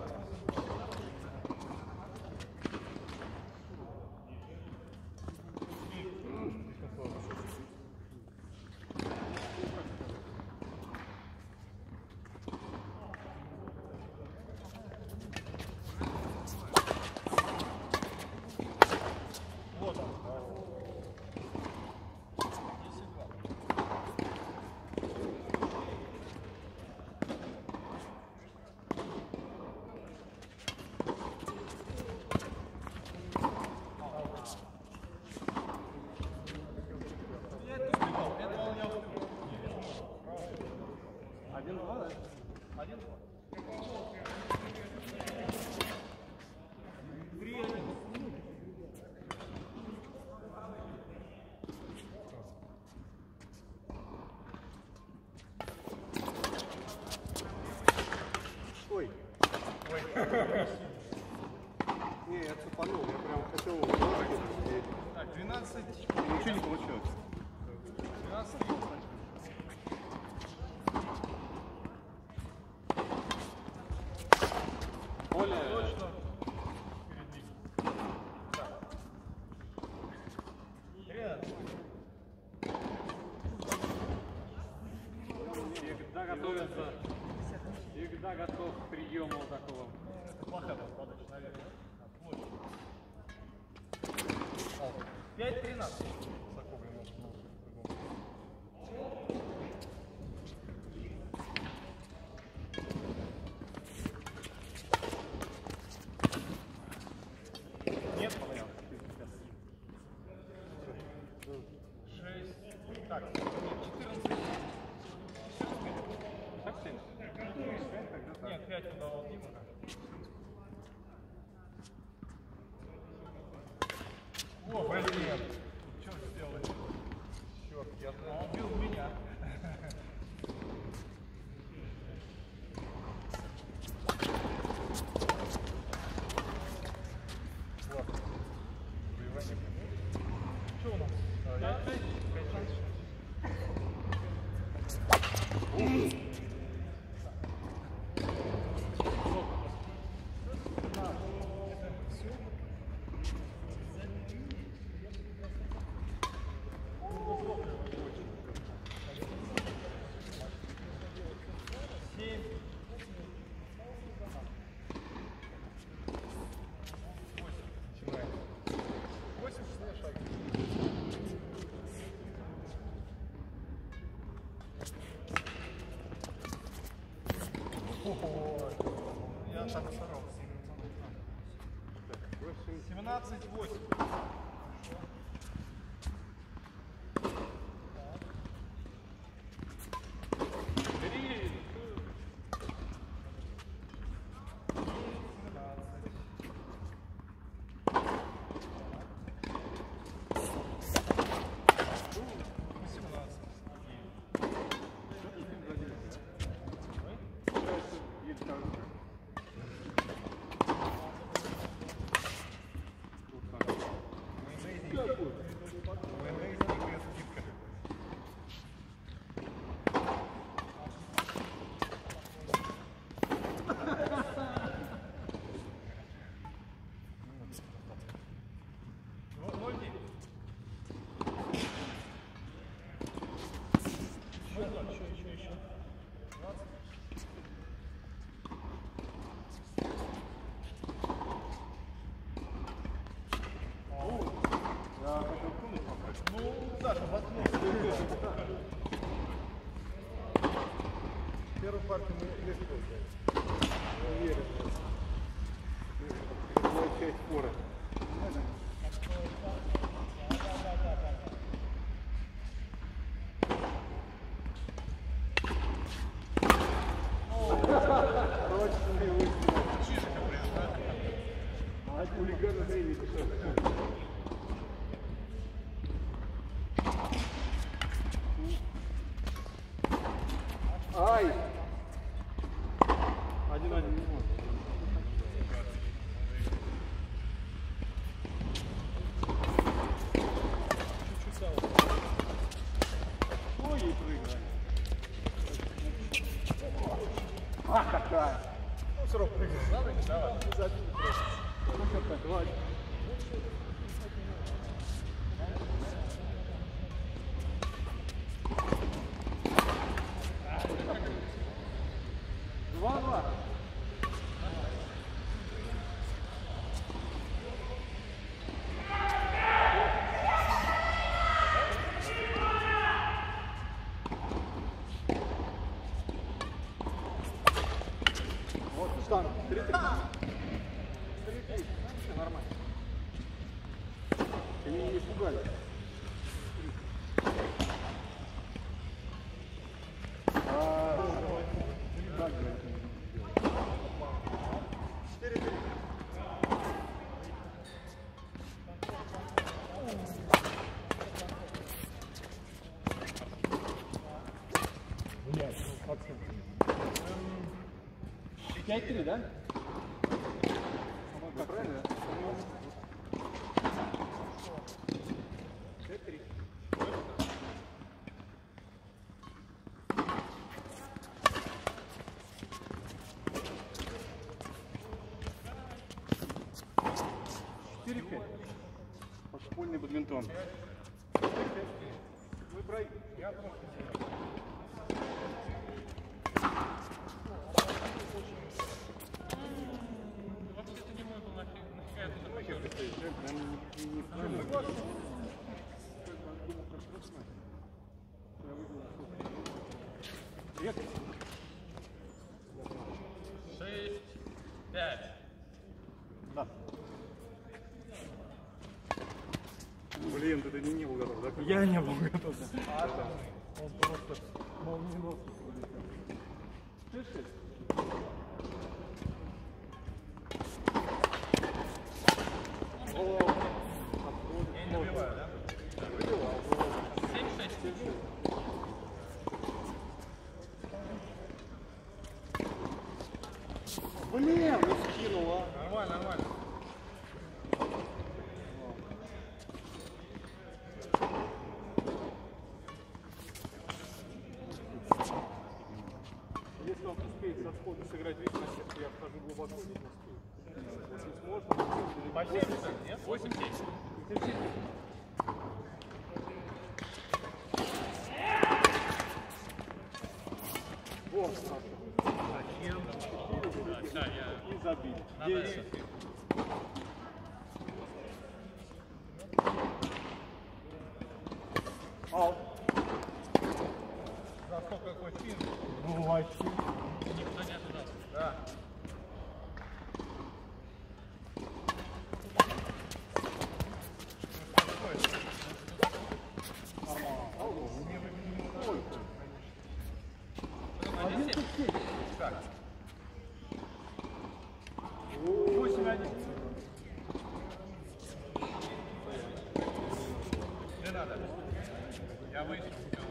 Один два, да? Один два. Три один. Ой. Ой. Не, я цепанул, я прям хотел его и... Так, двенадцать. Ничего не получилось. двенадцать. Более... Точно. Всегда готовится, всегда готов к приему такого. Плохая подача, наверное. пять тринадцать. Нет, понял. шесть. Так, четырнадцать. Так, семь? Нет, пять подавал Дима. О, блин. Что сделали? Черт, я... Он убил меня. Вот. Что у нас? Да, пять, пять шансов. Я так старался. семнадцать восемь. партию мы легко взяли. Уверен. Была часть фора. Хулигана зрения писал. Ай! Один-один не может. Чуть-чуть стало. Ой, и проиграли. А, какая! Ну, срок прыгнул. Давай, давай. Не забили просто. Ну, как-то, давай. Два-два. Вот, штанга. Три-три. Три-три. Все нормально. Они не испугали. Четыре-три. Пять-три, да? Вы правильно? Пять-три. Четыре-пять. Подпольный бадминтон. Вы проиграли. Я просто. Шесть, пять. Да. Блин, ты не, не был готов, да? Я не был готов. Да. Он просто молниеносно улетел. Шесть-шесть. Я не убиваю, да? Семь-шесть. Блин, ну скинул, а. Нормально, нормально. Если он успеет со схода сыграть весь на сетку, я вхожу глубоко, не успею. Если сможет, По семь, нет? Восемь-семь. Вот, Саша. Зачем? Да, я... И забили. Надо Девять. это. Аут. За сколько какой спин? Ну, вообще. Никто не ожидал. Да. Восемь-один. Не надо. Я вышел.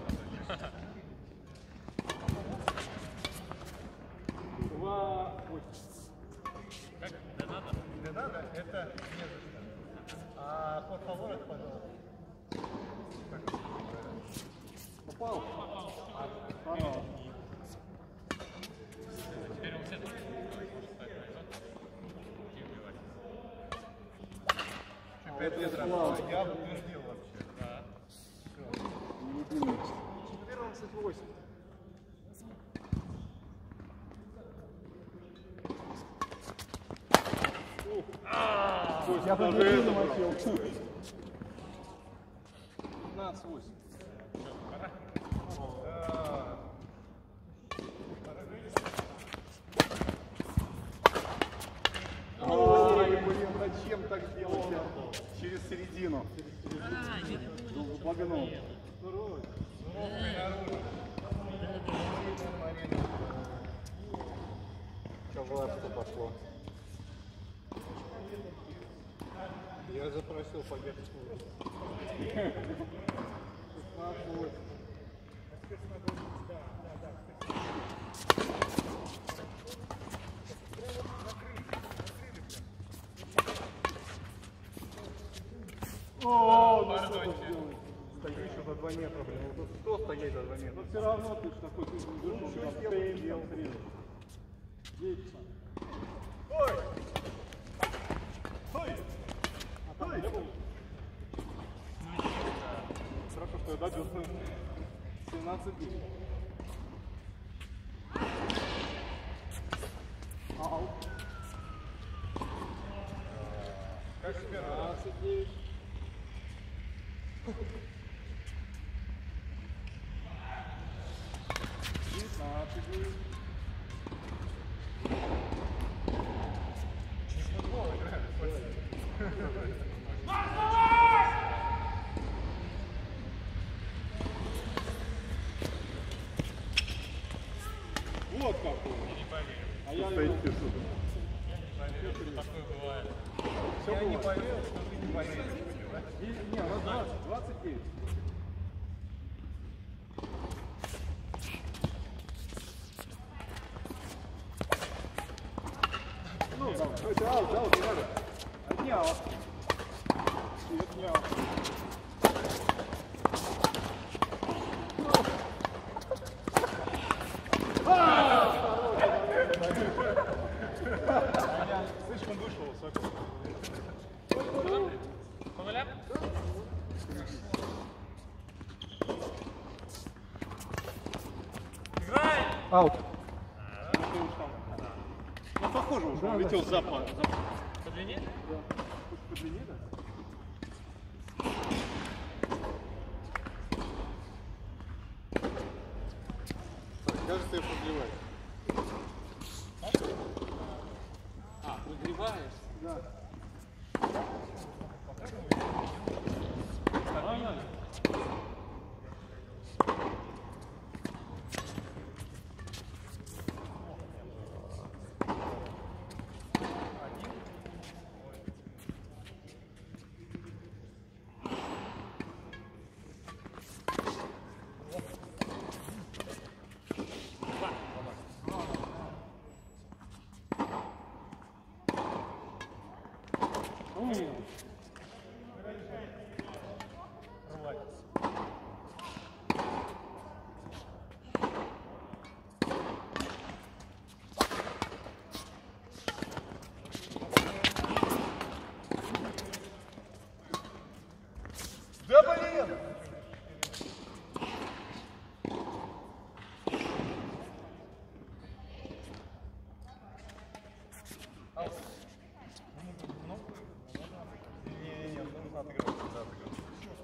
Два, восемь. Как? Да надо? Не надо, это не за что. А под фавор это, пожалуйста. Попал? Попал. Ага. Теперь он сетку может стать и убивать. Пять лет раз. Я утвердил вообще. Да. четырнадцать восемь. Я даже это брал. пятнадцать восемь. затем так сделайте через середину. В глубину. Что в лапку пошло? Я запросил побегать. О, Стою еще за два метра, блин. Вот тут кто стоять за два метра? но все равно ты ж такой, ты вышел, Что там, сделал, ты сделал. Вечно. Ой! Ой! Ой! Хорошо, что я добился семнадцать дней. Ау. Как тебе? двадцать девять. девятнадцать девять. Вот какой. А я Стоит не пишу. Все Я не было. поверил, что ты не поверишь. Не, у нас двадцать, двадцать девять. Ну, давай, это аут, аут, не надо. Это не аут. Это не аут. Я слишком вышел высоко. По нулям? Играй! Аут. Ну, похоже уже, он летел за пар. По длине? По длине, да? Кажется, я подливаю. А, прогреваешь? Да. Нормально. Да блин! Не-не-не, нужно отыграть, нужно отыграть.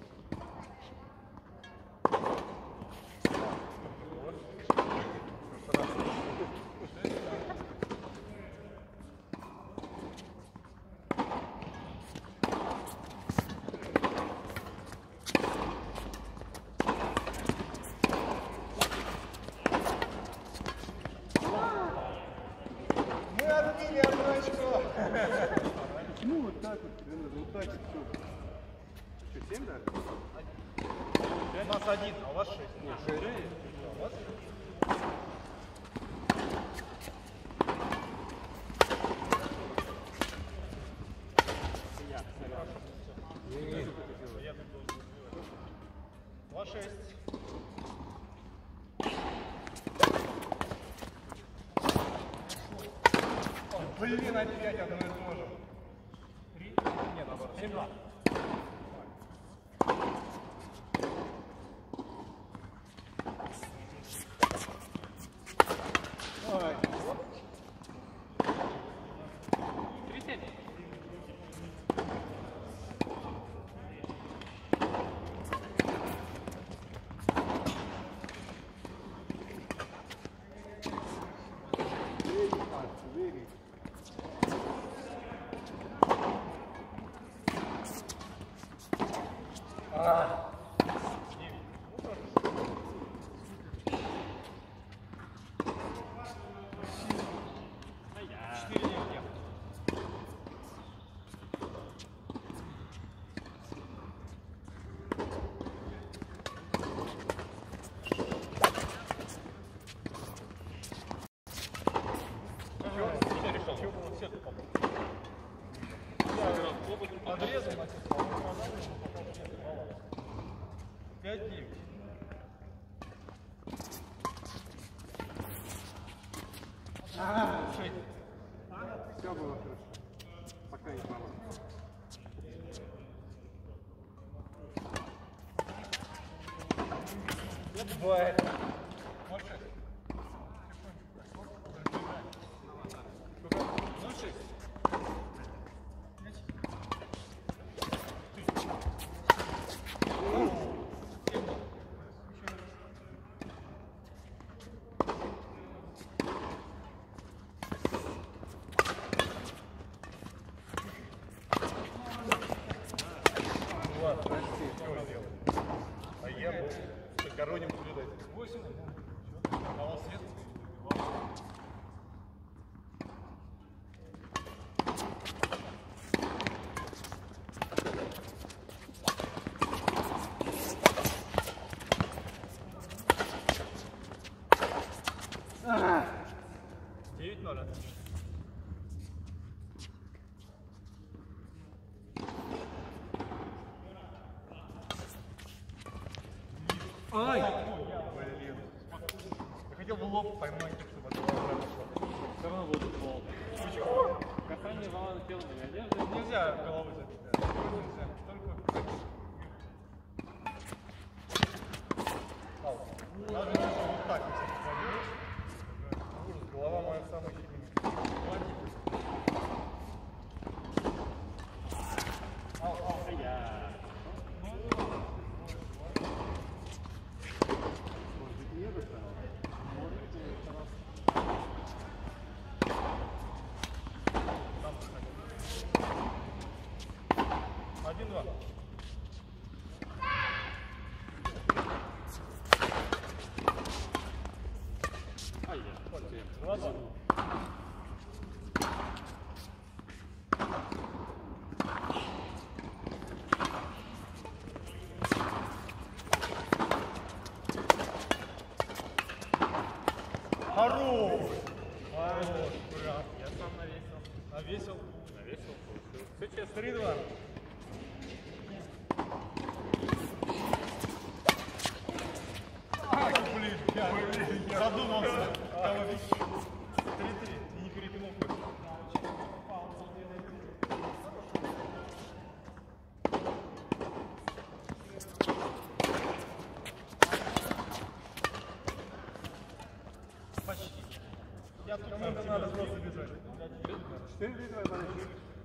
Мы отбили одно очко. Почему вот так вот? Блин, вот так вот все. Что, семь дали? У нас один, а у вас шесть. Нет, шесть. У вас У вас шесть. О, блин, опять одно и то же. Три? Нет, наоборот. Семь-два. Ой. Три семь. Very fast, very. Подрезал, значит, пять девять. шесть. Все было хорошо. Пока не мама. Бывает. А я был с коронем наблюдателем. восемь. А он свет. девять ноль. Ай! Блин. Я хотел бы лоб поймать, чтобы это было. Все равно будет пол. Касание вала тела не одежды. Нельзя головой забить. Да. Нельзя. Только... Ау. Даже если вот так вот кладешь, ужас, голова моя самая сильная. Ау, ау. Я. Один-два. Ай, я. Два-два. Хорош! Хорош, брат. Я сам навесил. Навесил? Навесил. Все честно. три-два. Ай, блин, я, блин, я задумался. Кого бить? три-три. И не перепинул. Почти. Я тут кому-то надо просто бежать. четыре твои подожди.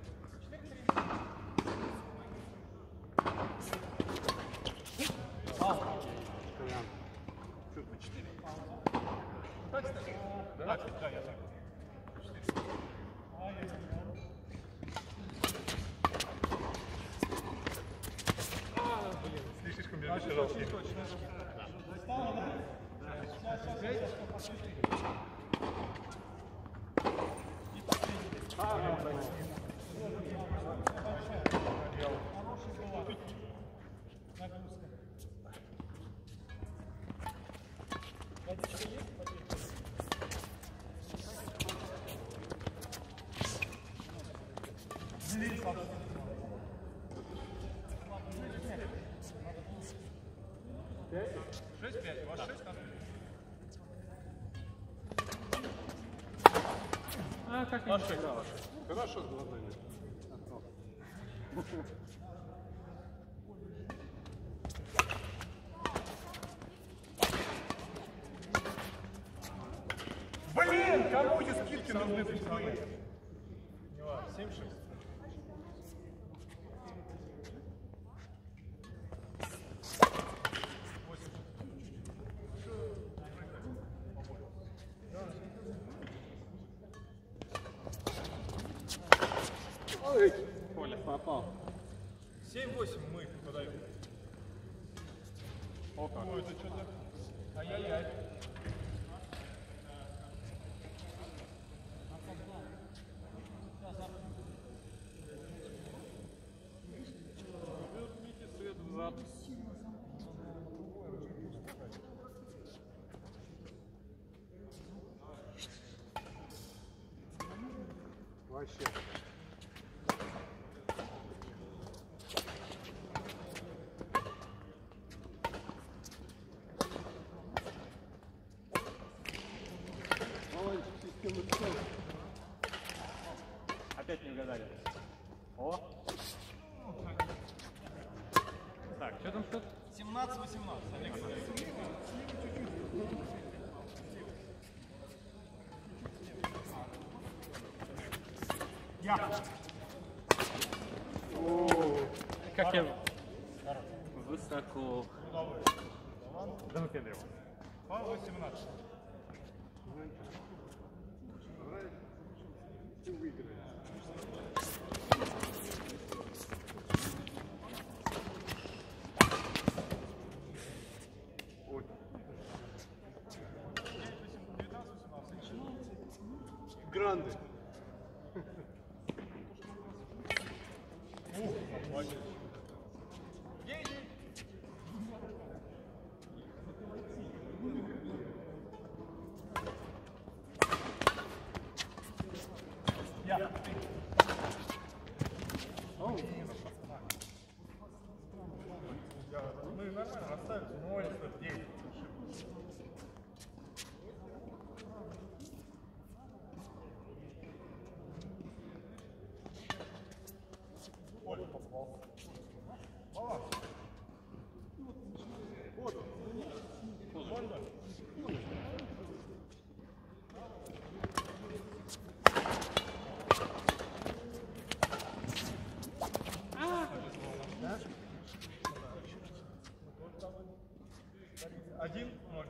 Стоян. Чуть по четыре. Так, кстати? Да, да, я так. Слишком бежал. шесть пять, у вас шесть, надо. А, как Ваш не шесть. играл? Хорошо с глазами. Отдал. Блин, кому эти скидки нужны быстрее? Не важно, семь шесть. Ой, Коля, попал. семь-восемь мы подаем. О, как. Ой, это что-то... Ай-яй-яй. Верните свет взад. Вообще. Опять не угадали. О! Так, что там что? семнадцать восемнадцать. Я. Как я высоко. Да ну Пендрев. По восемнадцать. Ты выиграешь. Гранды. Я. Мы нормально расставили, ноль, девять. Оля попал. Баланс. Вот. Нормально. Один, ноль.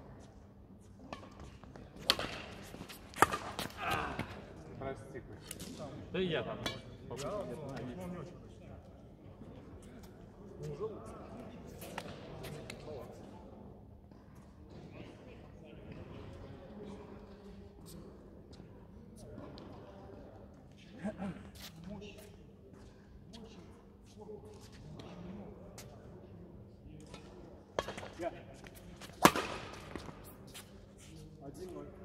Прости. Да и я там. Я. Один, ноль.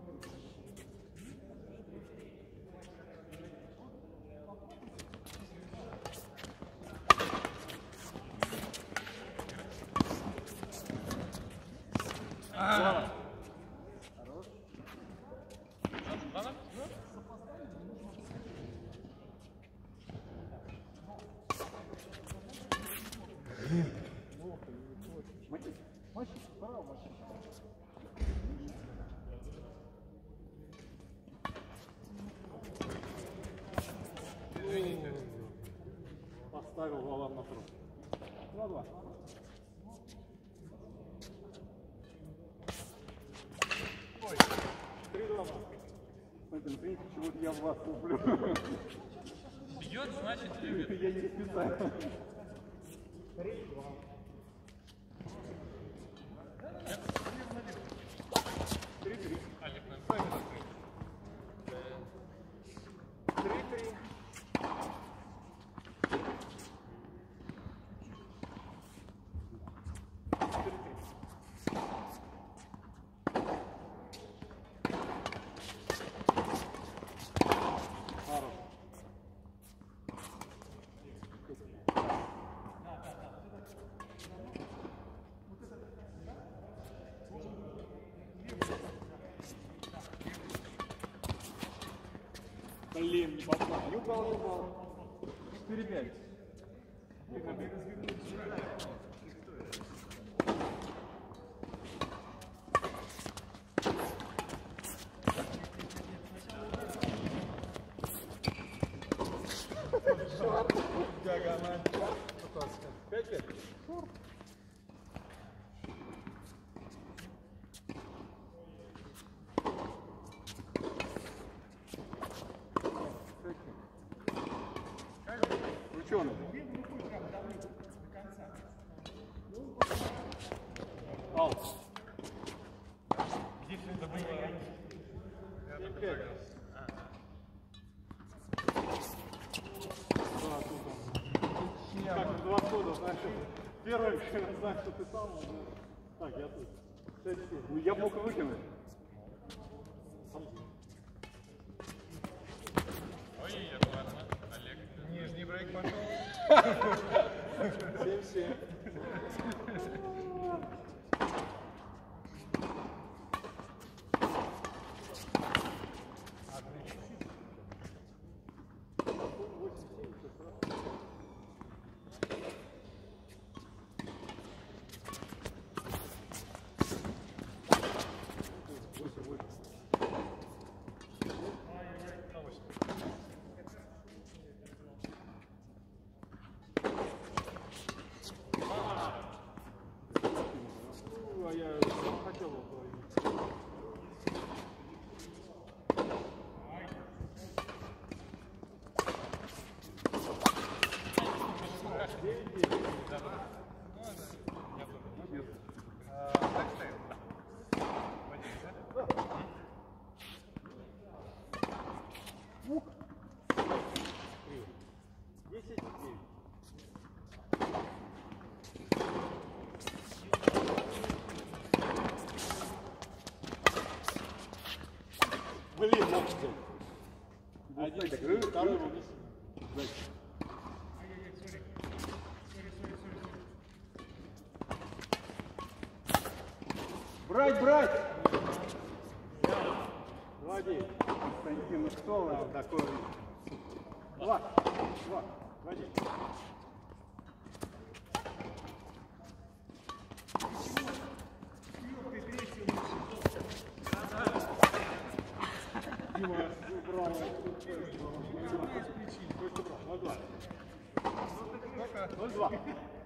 А. Извините. Поставил голова на труп. Два-два. Ой, три-два. Смотрите, видите, чего я в вас люблю. Бьет, значит любит. Я не специально. Три-два. Три-три. Олег, Три-три. Блин, не попал. Не упал, не упал. четыре-пять. Диагональ. Пять-пять. Крученый. Аут. Где все это было? Я так Пять. Как два хода, знаешь, первый знак, что ты сам, так, я тут. Ну я мог выкинуть. Ой, это ладно, Олег. Нижний брейк пошел. семь-семь. попробовал твою. десять девять. Блин, мог взять. Один закрыл, второй его вниз. Брать, брать! Молодец. Константин, ну что у нас такое? Два, два, один. Дима, убрал. ноль два. ноль два.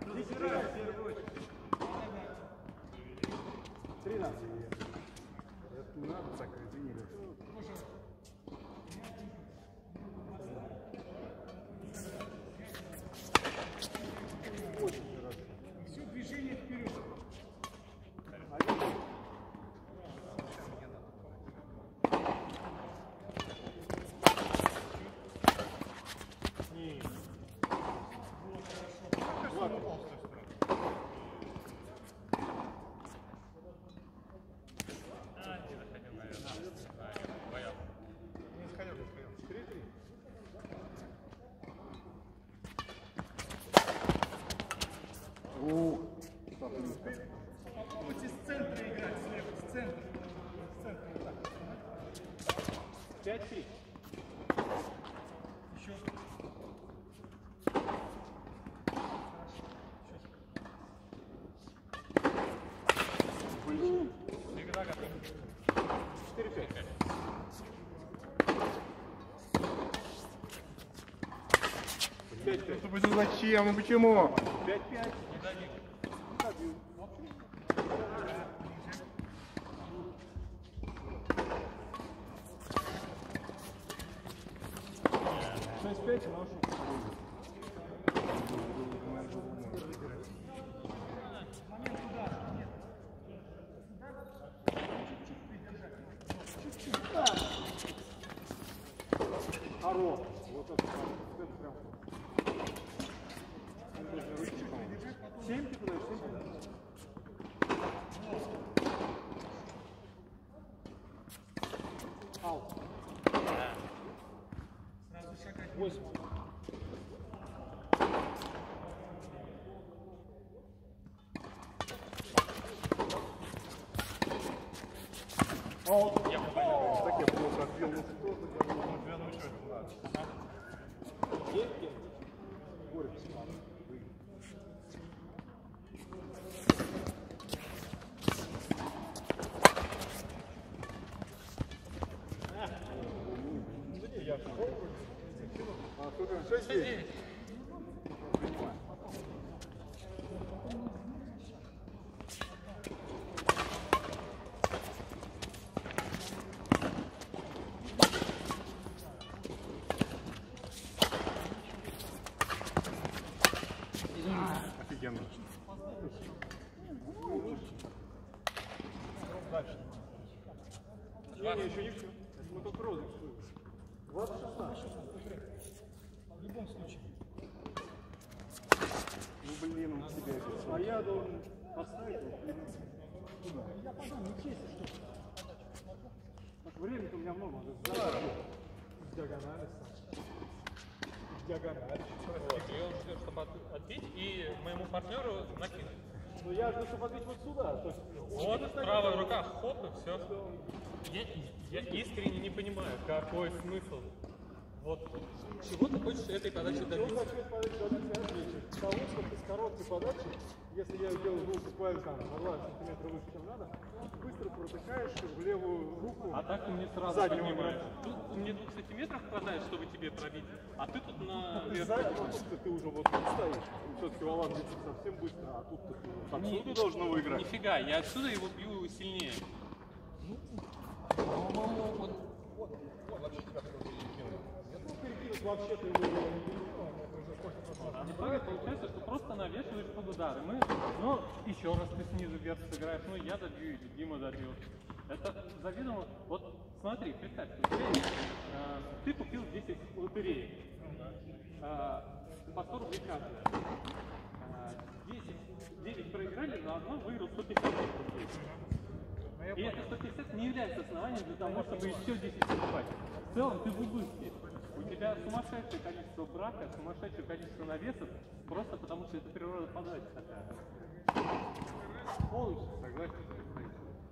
тринадцать. Это не надо так, извини. Все движение вперед. Будете с центра играть, слева, с центра. С центра, так. пять три. Еще. Всегда готов. четыре пять. пять пять. Чтобы зачем? Ну почему? пять пять. шесть пять, но Хорош. Вот это прям. семь ты куда? семь? Аут. Сразу шагать. восемь. Аут. Так я плохо отбил. Ну что ты? Две ночи. девять девять. Борис. шесть девять. Офигенно. Дальше. Не, еще не все. Мы только розы. двадцать шестнадцать. В любом случае. Ну блин, он тебя обидел. А я должен поставить его. Я подумал, не честно, что Так, времени-то у меня много. диагонали. Диагонали. Вот, и он ждет, чтобы от- отбить, и моему партнеру накинуть. Ну я жду, чтобы отбить вот сюда. То есть, Вот, правая рука, хоп, и все. Я, я искренне не понимаю, какой смысл Вот. Чего ты хочешь этой подачи Я добиться? хочу подачи добиться отличия. Того, что ты с короткой подачи, если я делаю руку буквально там на два сантиметра выше, чем надо, быстро протыкаешь в левую руку. А так ты мне сразу заднего поднимаешь. игрока. Тут мне двух сантиметров хватает, чтобы тебе пробить, а ты тут на И вверх за это поднимаешь. тут ты уже вот тут стоишь. Все-таки Валан летит совсем быстро, а тут ты Не- отсюда должен его играть. Нифига, я отсюда его бью сильнее. Вообще-то его В итоге получается, что просто навешиваешь под удары. Мы, ну, еще раз ты снизу вверх сыграешь, ну я добью или Дима добьет. Это заведомо. Вот смотри, представь, что тебе, э, ты купил десять лотереек. Э, по сто рублей каждая. Э, десять, девять проиграли, но одно выиграл сто пятьдесят рублей. И это сто пятьдесят не является основанием для того, чтобы еще десять покупать. В целом ты в убытке. У тебя сумасшедшее количество брака, сумасшедшее количество навесов, просто потому что это природа подачи такая. Полностью согласен с этим.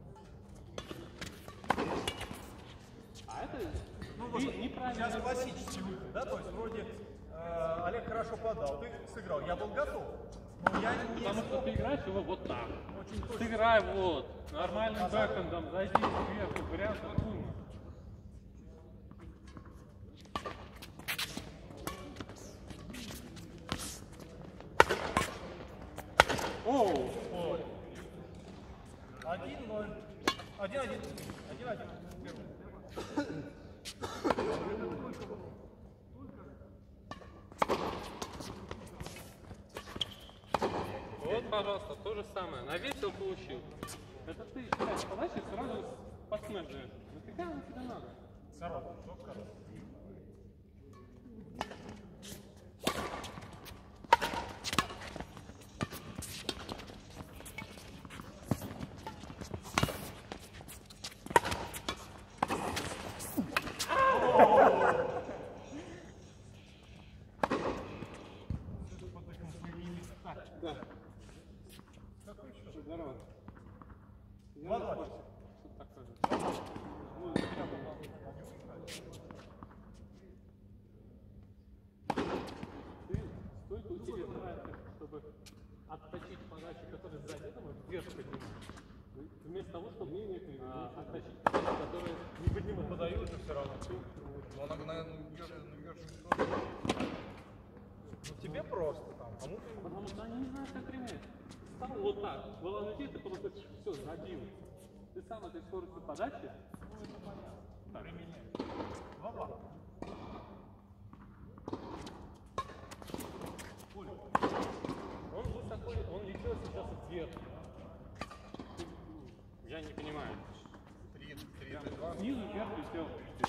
А это Ну, ты вот неправильно. сейчас классический выход, да? То есть вроде э, Олег хорошо подал, ты сыграл, я был готов. Но я не Потому что смог. ты играешь его вот так. Очень точно. Сыграй вот, нормальным бэкэндом, зайди сверху, вариантов уйма. Оу! Ой. Один ноль. Один один. Один один. Вот, пожалуйста, то же самое. Навесил, получил. Это ты считаешь подачи, сразу посмежаешь. Нафига оно тебе надо? Сорок. Что сказал? Да. Здорово. Я Два на два. курсе. Что такое? Ну, Ты стойку тебе нравится, чтобы отточить подачи, которые сзади этого вверх поднимают. Вместо того, чтобы а, отточить подачи, которые не поднимают. Подают же все равно. Ну, она, наверное, бьет, бьет же Ну тебе просто там. Кому-то Потому что они не знают, как принять. Стал вот так. Была людей, ты просто все, забил. Ты сам этой скоростью подачи. Ну, это понятно. Так. два два. Он высоко, он летел сейчас вверх. Я не понимаю. три, три, два. Снизу вверх летел.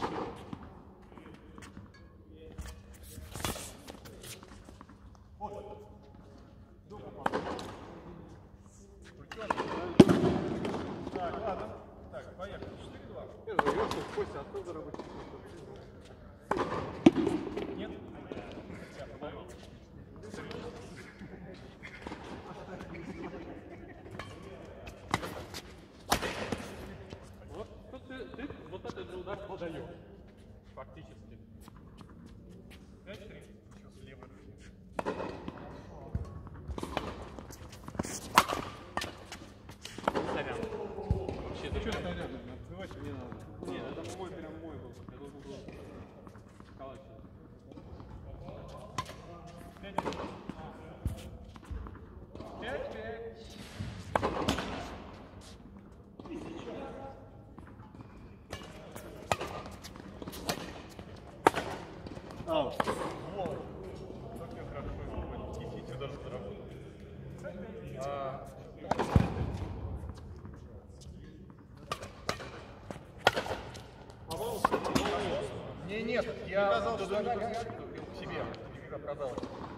Так, ладно. Так, поехали. четыре два. я же верхний, Костя, оттуда рабочий. Нет? Вот тут ты, ты вот этот же удар подаешь. Фактически. пять три. Сейчас слева. Сорян. Вообще, ты что? Открывать мне надо. Нет, это мой прям мой был. Я должен был колоть. пять пять. Аут. Wow. Как я хорошо его понял. Кисите даже заработал. А, Не, нет, я сказал, что я к себе. Тебе отказал.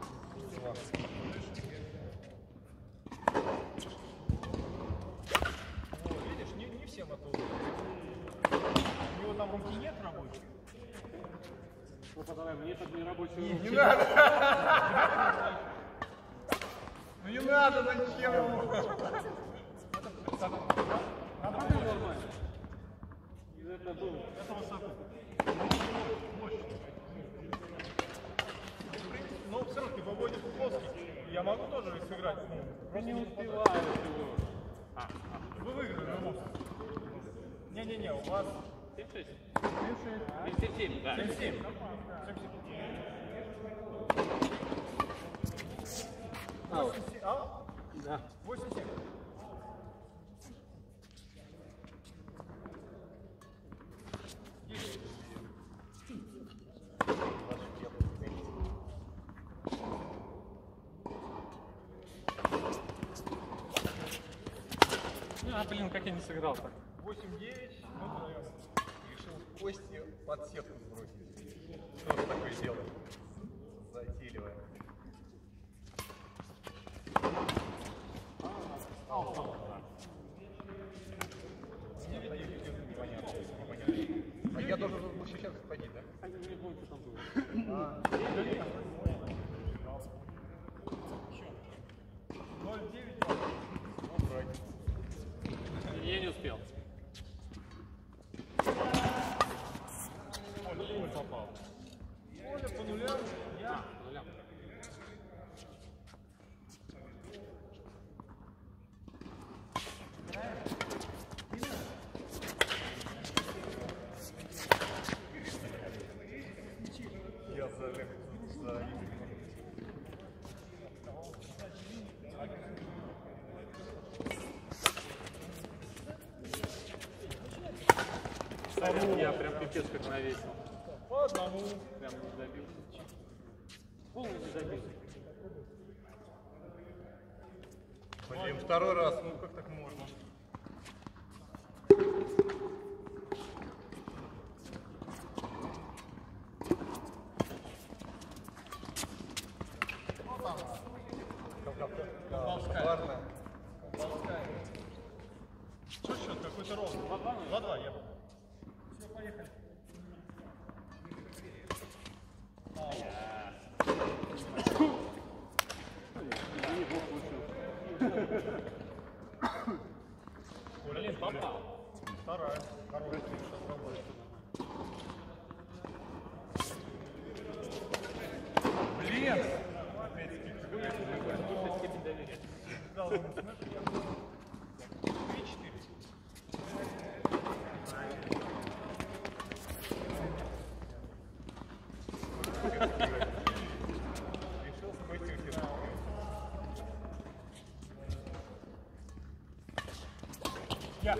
Видишь, не, не всем это удобно. У него там руки нет рабочих. Ну, подавай, мне тут не рабочий Не, руки. не надо! Ну не надо, зачем ему? Нормально, нормально. Это было. Это высоко. Мощно. Я могу тоже сыграть. Я не успеваю. А, а, вы выиграли в любом случае. Не-не-не, у вас семь шесть. семь семь, да. семь семь. А? Да. восемь семь. А, блин, как я не сыграл так. восемь девять. Ну, вдвоем. Решил кости под сетку сбросить. Что же такое дело? Затейливое. А я должен был сейчас ходить, да? А я не помню, что там было. ноль девять. Я не успел. Блин, попал. Оля по нулям. Я. По нулям. Я за за Я прям пипец как навесил. По одному. Прям не забил. Полный не забил. Блин, второй раз, ну как так можно? Ладно. Что счет? Какой-то ровный. два-два. Я. Все, поехали. Блин, попал. Вторая. Хорошая. Блин! три-четыре. Решил с Костей уйти. Я.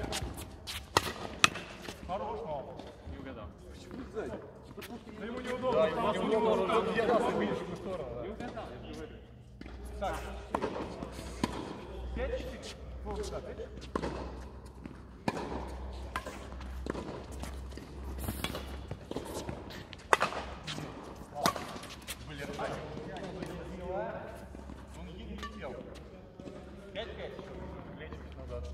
Хорош, мало. Не угадал. Да ему неудобно. Да, ему неудобно, он я раз видишь в сторону. Не угадал, я говорю. Так. пять-четыре. Вот, да, пять. Блин, он еле летел. пять-пять. Глядь назад.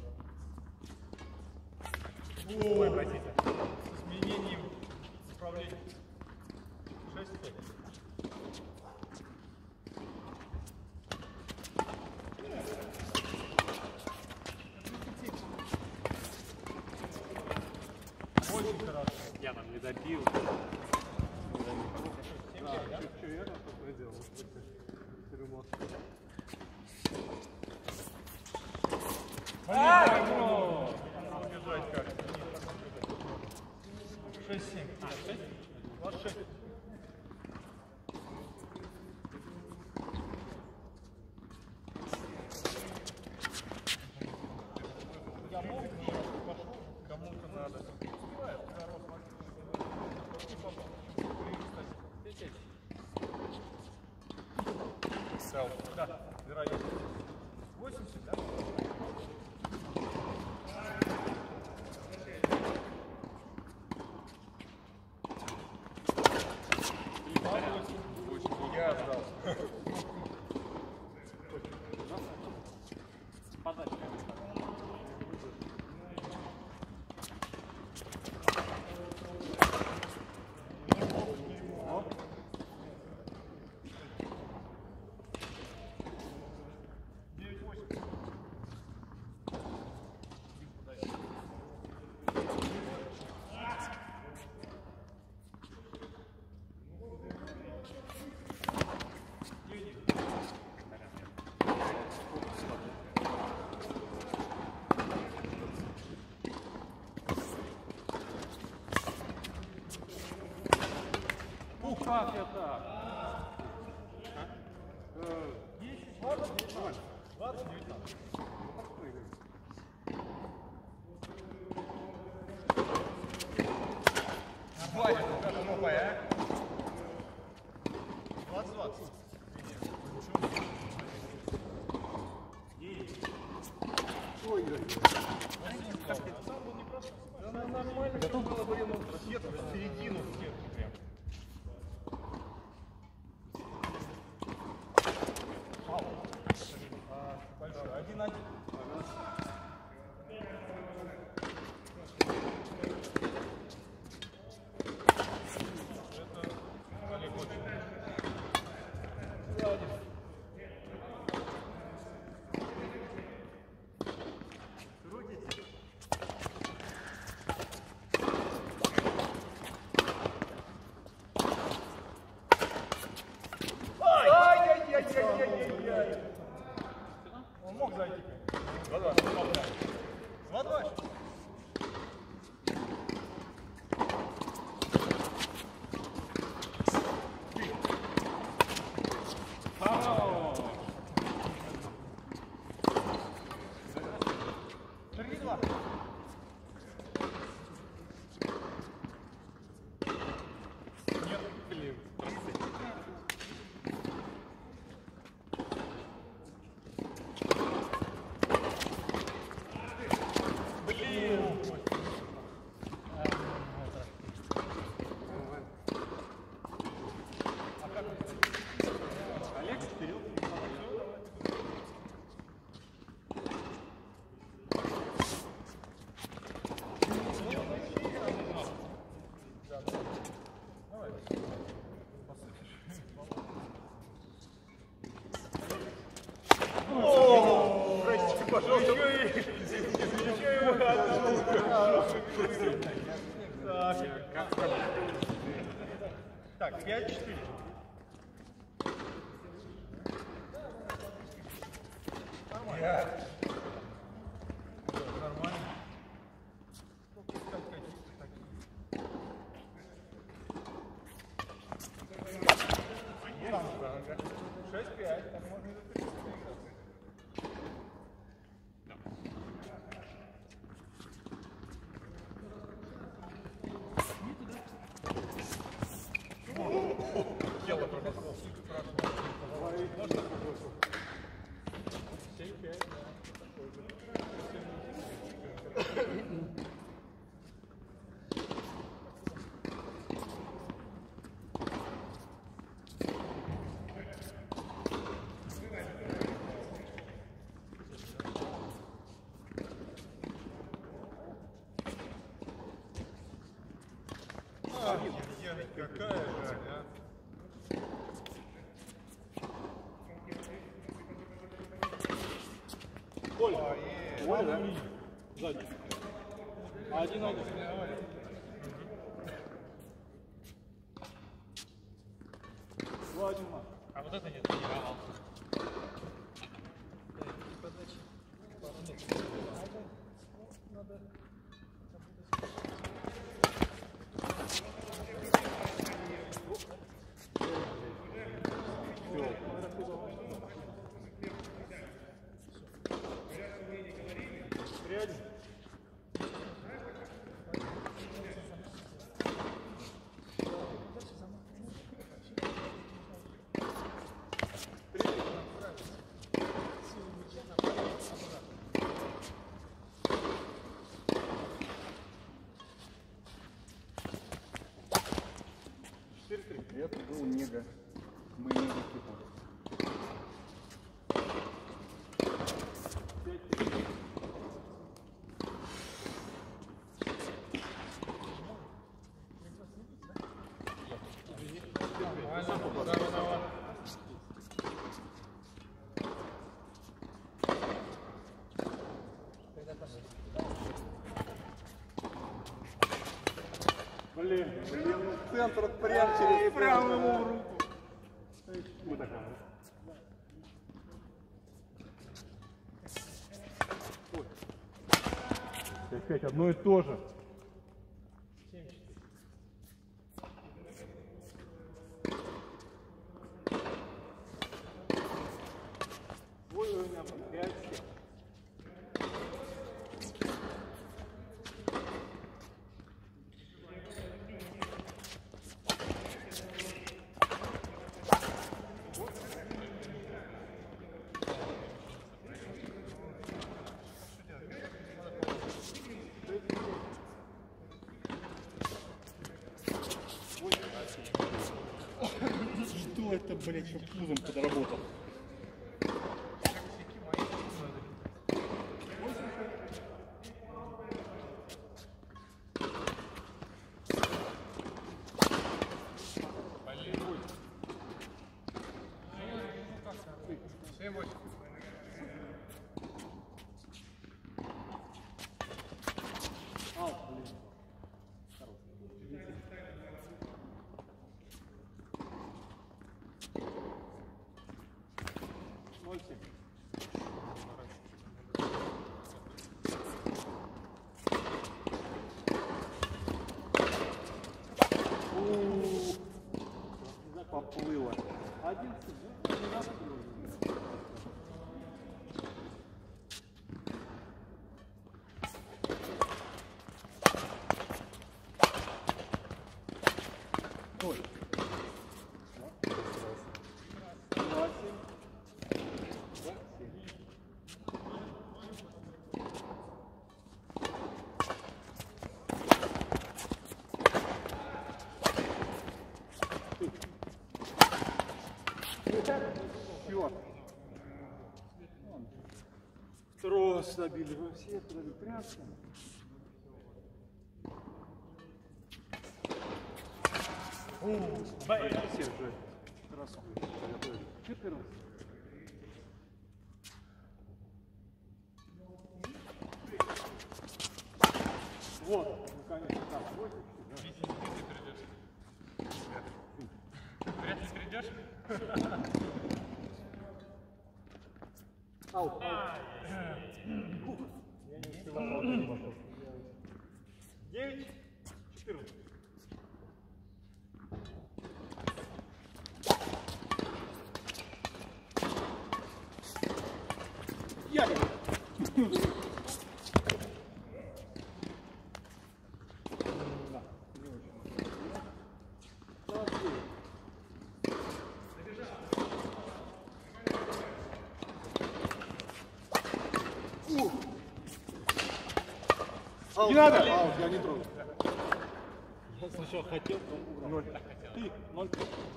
Ой, простите. С изменением управления. шесть-пять. Очень хорошо. Я там не добил. Ай, ну! Убежать как? шесть-семь. А, шесть? двадцать шесть. Я мог, но пошел, кому-то надо. Успеваю, здорово, смотри. Стал. Да, вероятно. восемьдесят, да? Я отдал. Подачка. девять-восемь. как это? двадцать девятнадцать. двадцать девятнадцать. Хватит, это новая, а? двадцать двадцать. Готов было бы ему сетку в середину сетки прям. Большой. Один-один. Ай-яй-яй-яй-яй-яй. Он мог зайти. два-два. два-два. три-два. Нет, блин. Так, пять-четыре. Нормально. Нормально. шесть-пять. Так можно и за тридцать Тело просто. семь-пять. Какая жаль, а? Коля. Коля, да? Сзади. Один-один. Два-один. А вот это не тренировался. Это был нега. Мы нега типа. Блин, Блин, ну центр прям через Прямо ему в руку. вот такая. Опять одно и то же. какой-то, блядь, чтоб пузом подработал. Поплыло. Один не раскрыл. Ой. Все. Трос забили во все, туда тряска. Все уже трасу готовили. четырнадцать. Вот, наконец-то. Так, Вряд ли придешь? Аут. девять, четырнадцать. Я Не надо! Аут, я не трогаю. Я сначала хотел, но Ноль. Ты, ноль.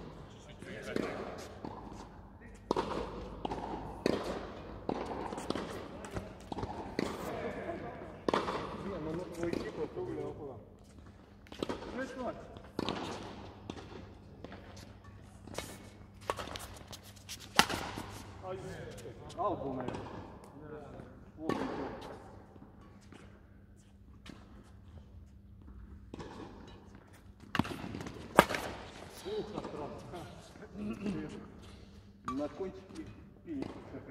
Не, ну ну твой тип округлил около. шесть ноль. Аут был, наверное. Вот он. На кончике пи.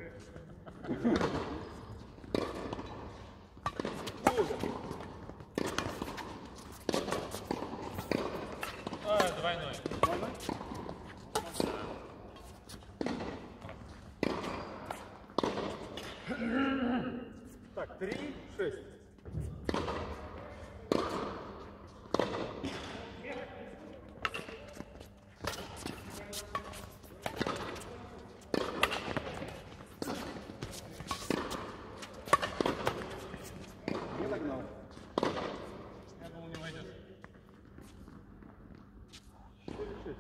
А, двойной. Так, три, шесть. Не догнал. Я думал, не войдет. четыре, шесть.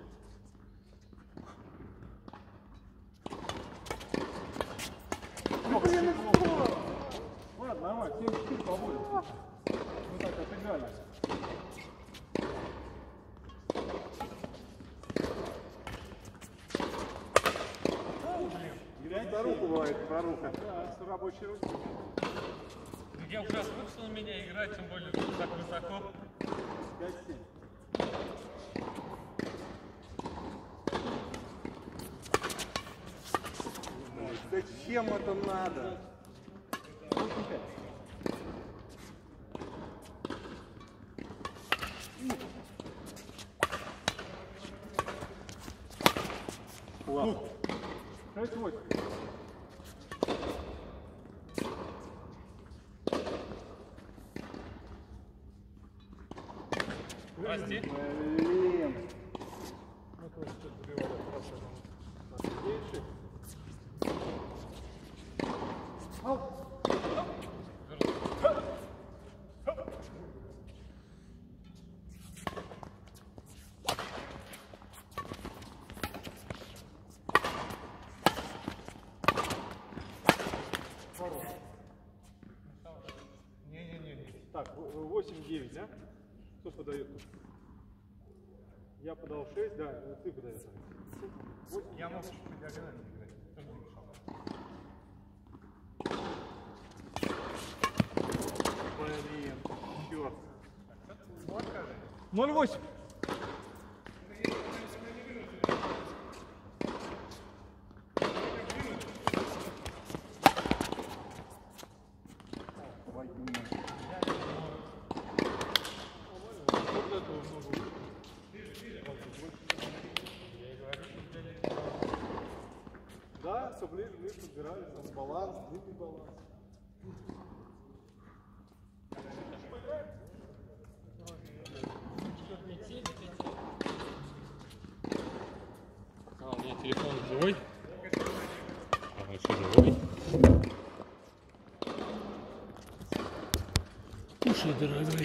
Ну, блин, это ладно, нормально, семь четыре побольше. Мы так отыграли. Иногда руку бывает, проруха. Да, с рабочей руки. Я уже раз выпустил на меня играть, тем более так высоко. пять семь. Зачем это надо? Ладно. шесть восемь. Прости. Блин. Так, восемь-девять, да? Кто подает? Я подал шесть, да, ты подаешь. Я мог чуть по диагонали играть. Кто мне мешал? Блин, черт. ноль восемь. Да, все ближе, ближе подбирались, там баланс, длинный баланс. А, у меня телефон живой. А вот что живой? Кушай, дорогой.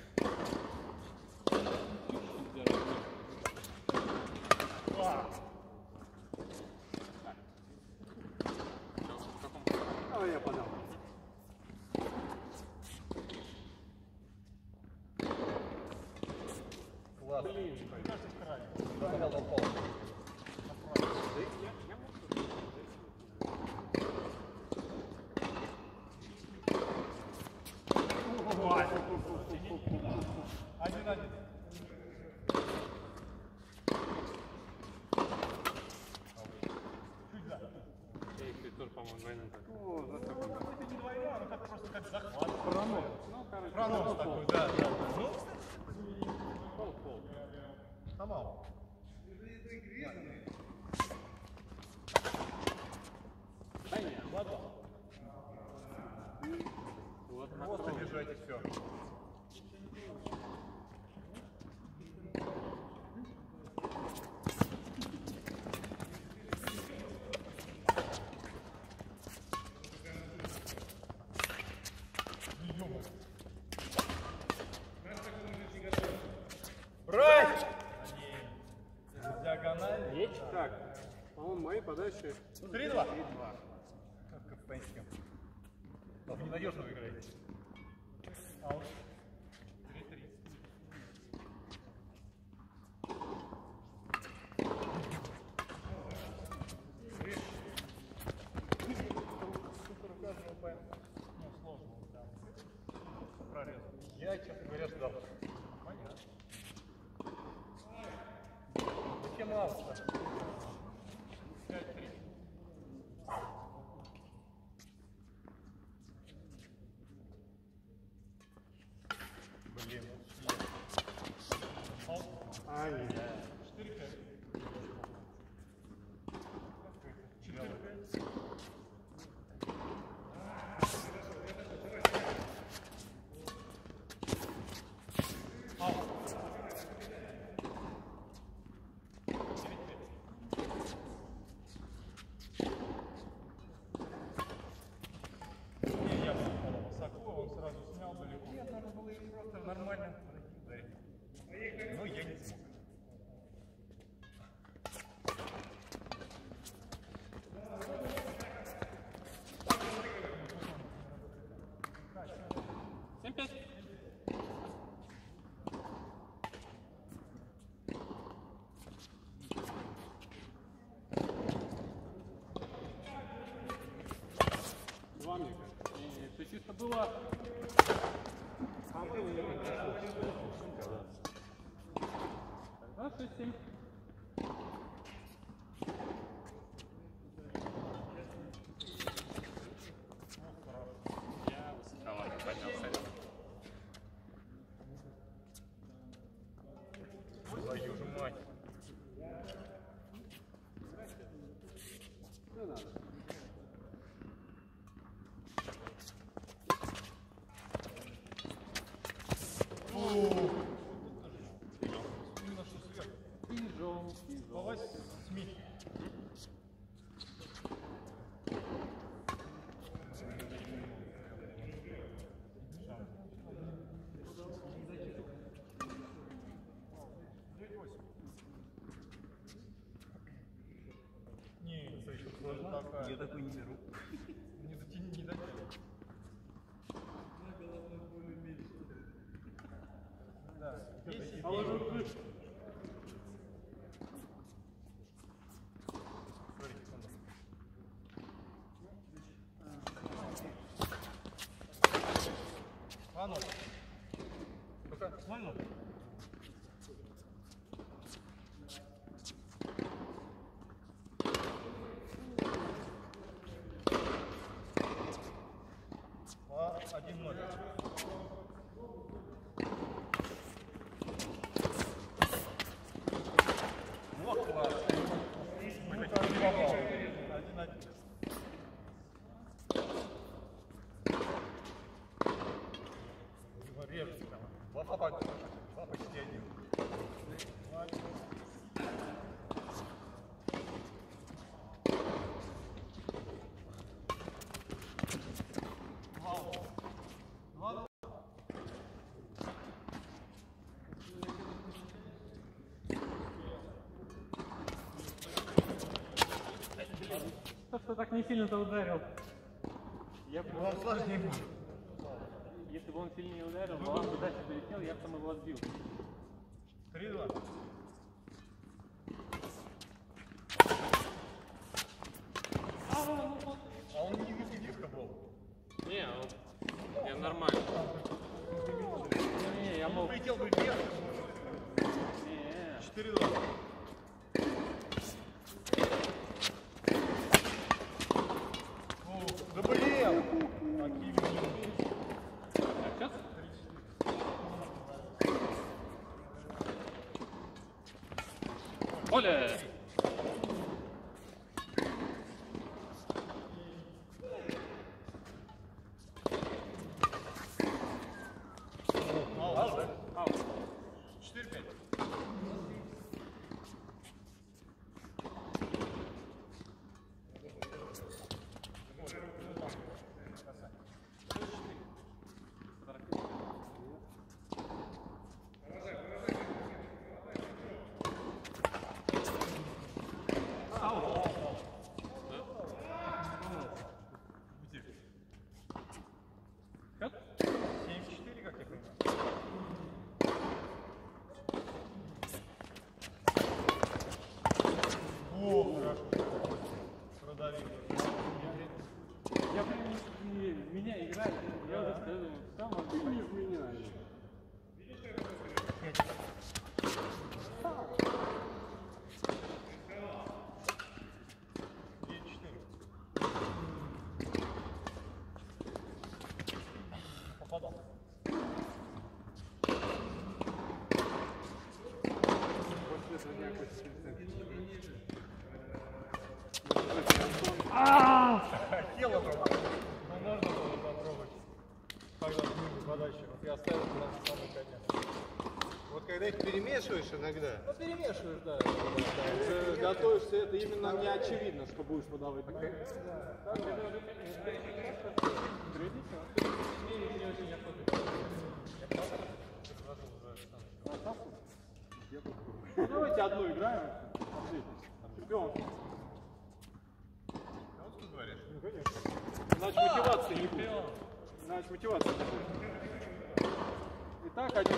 А я подал. Класс. Блин, Попал, попал. Один-один. Чуть за. Ты тоже, по-моему, двойным так. о, за такой. Это не двойной, оно как просто как захват. Пронос. Ну, короче, Пронос такой, да, да. Ну, пол-пол. Тамал. Да нет. Ладно. Вот Просто бежать и все. Брать! Диагональ. Так, по-моему, мои подачи. Три-два. Как в пейске. Только ненадежно вы играете. Аут. Я, честно говоря, ждал. Понятно. Зачем аут? пять-три. Блин. Ай, четыре-пять. Не, я бы попал высоко, он сразу снял далеко. Нет, надо было их просто нормально ударить. Ну, я не смог. семь-пять. два мне кажется. Не, это чисто было. А ты не Тогда шесть-семь. Я высоковато поднялся. Твою же мать. Не надо. Именно что сверху. Пижон, По пижон. восьми. Не, такая. Я такой не беру. Не дотяни, не дотяни. два ноль. Ну-ка, ноль ноль. один ноль. Вот класс. один один. Режется прямо. Два попасть. Два почти один. Что так не сильно-то ударил? Я бы... Вам сложнее будет. Если бы он сильнее ударил, баланс бы дальше долетел, я бы там его отбил. три два. А он не видит диска был. Не, он... я нормально. Не, я мог... Полетел бы вверх. Не, четыре два. Да блин! сейчас? Оля! четыре пять. семь четыре, как я понимаю. О, хорошо. Продавил. Я прям не, не, в меня играет, я уже скажу, сам он не изменяет. девять четыре. Попадал. Тело было. Ну, можно было попробовать. Когда книгу подачи. Вот я оставил на самый конец. Вот когда их перемешиваешь иногда. Ну, перемешиваешь, да. да, да. Уже готовишься, это именно не очевидно, что будешь подавать. Ну, давайте одну играем. Чемпион. Вот что говоришь? Ну, конечно. Иначе мотивации не будет. Иначе мотивации не будет. Итак, один.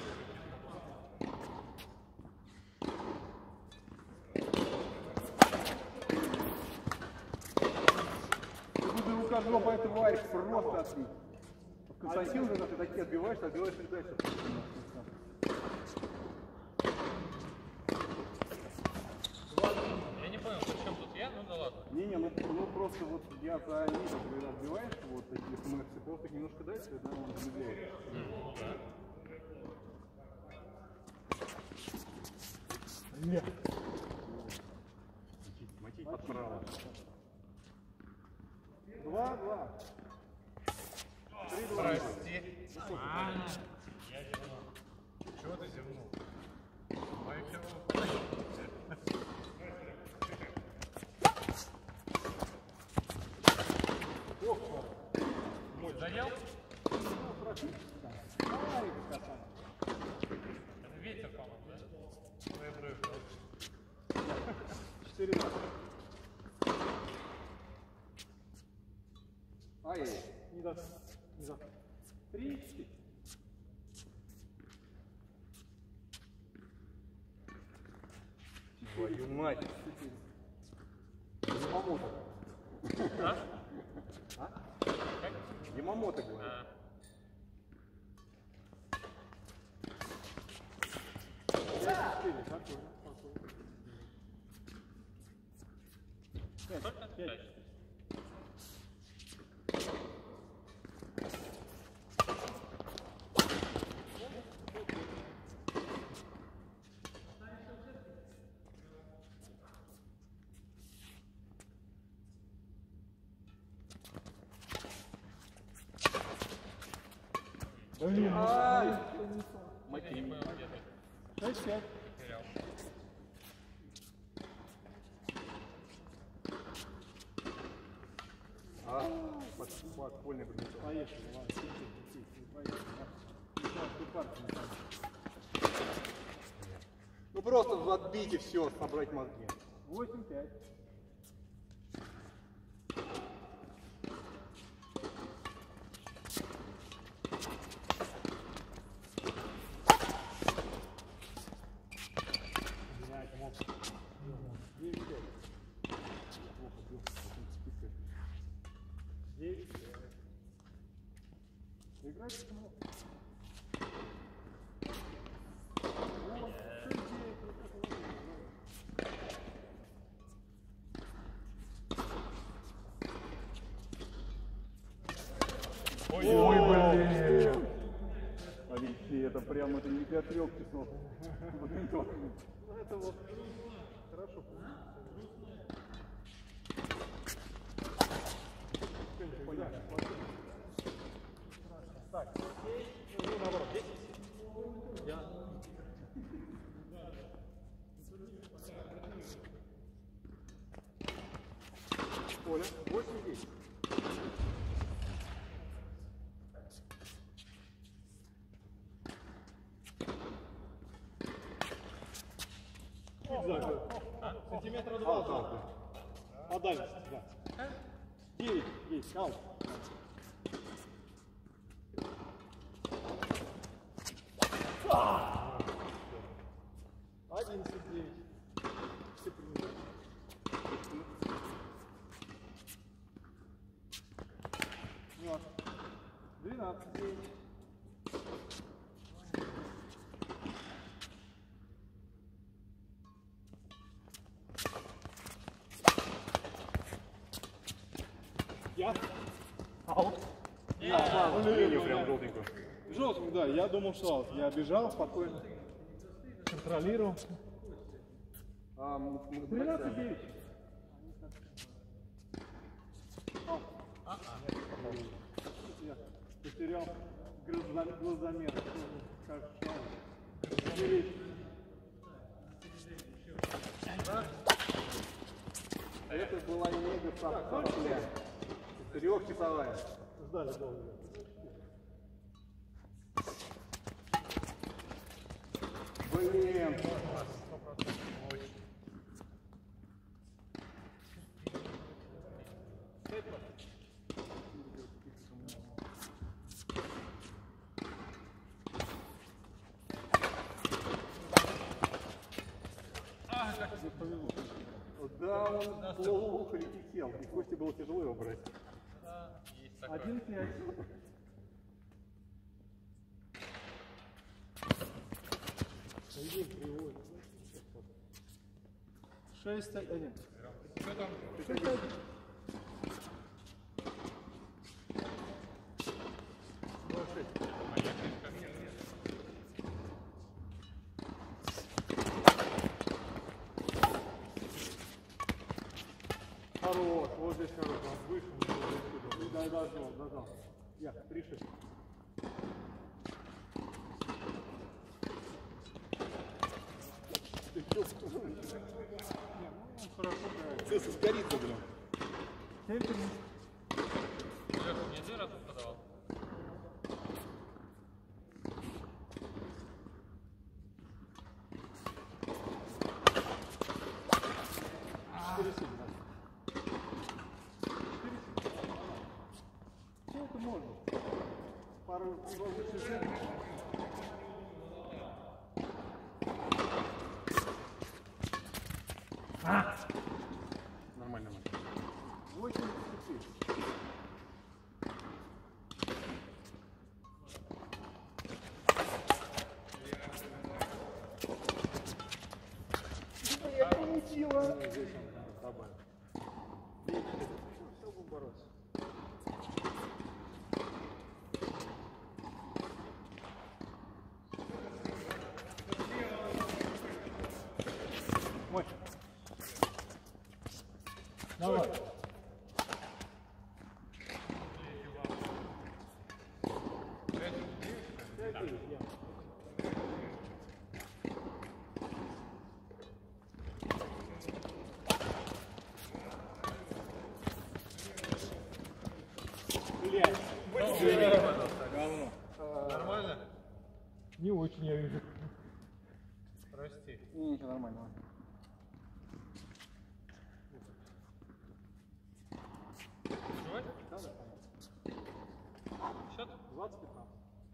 Буду у каждого по этому варик просто отбить. В Константин, когда ты такие отбиваешь, отбиваешь и дальше. Я не понял, при чем тут я? Ну да ладно. Не-не, ну, ну просто вот я за ним, когда отбиваешь, вот такие смс, просто немножко дальше, да, он замедляет. Нет. Мотить подправо. Два, два. Три, два. Прости. Чего ты зевнул? Мой задел? Это ветер, по-моему, да? Четыре, два. Ай-яй-яй. Не даст. Не даст. Три, четыре. Твою мать. Ямамото. А? А? Ямамото, говорю. А. Сколько? Пять. Блин, Ай! Я не понял, где ты. шесть пять. Потерял. А, под, подпольный бросок. Поехали, ладно. Поехали. Ну просто отбить и все, собрать мозги. восемь пять. Играть ну, Ой, блин! Алексей, это прям это не для трех часов. Это вот хорошо. Понятно. Так, ну наоборот, здесь я. Оля, восемь десять. Сантиметра два. А дальше, да. Девять, есть, аут. Одиннадцать девять. Двенадцать девять. Я? Аут. Линию прям желтенькую. Желтенькую, да. Я думал, что аут. Я бежал спокойно. Контролировал. тринадцать девять. Я потерял глазомер. Это была мега сапля. Трехчасовая. Сдали долго. Блин. Да, он плохо летел. И Косте было тяжело его брать. Один пять. Шесть один. Шесть один. Хорош, вот здесь хорош, он вышел, да, дожал, дожал. Я, три шесть. Цесс сгорит, блин. семь три. Леха, не один раз подавал? четыре семь, да. Все это можно. Пару различных. нормально. Все, будем бороться. Мой. Давай. Нормально? Не очень, я вижу. Прости. Не, ничего, нормально. ладно. Счет двадцать пятнадцать.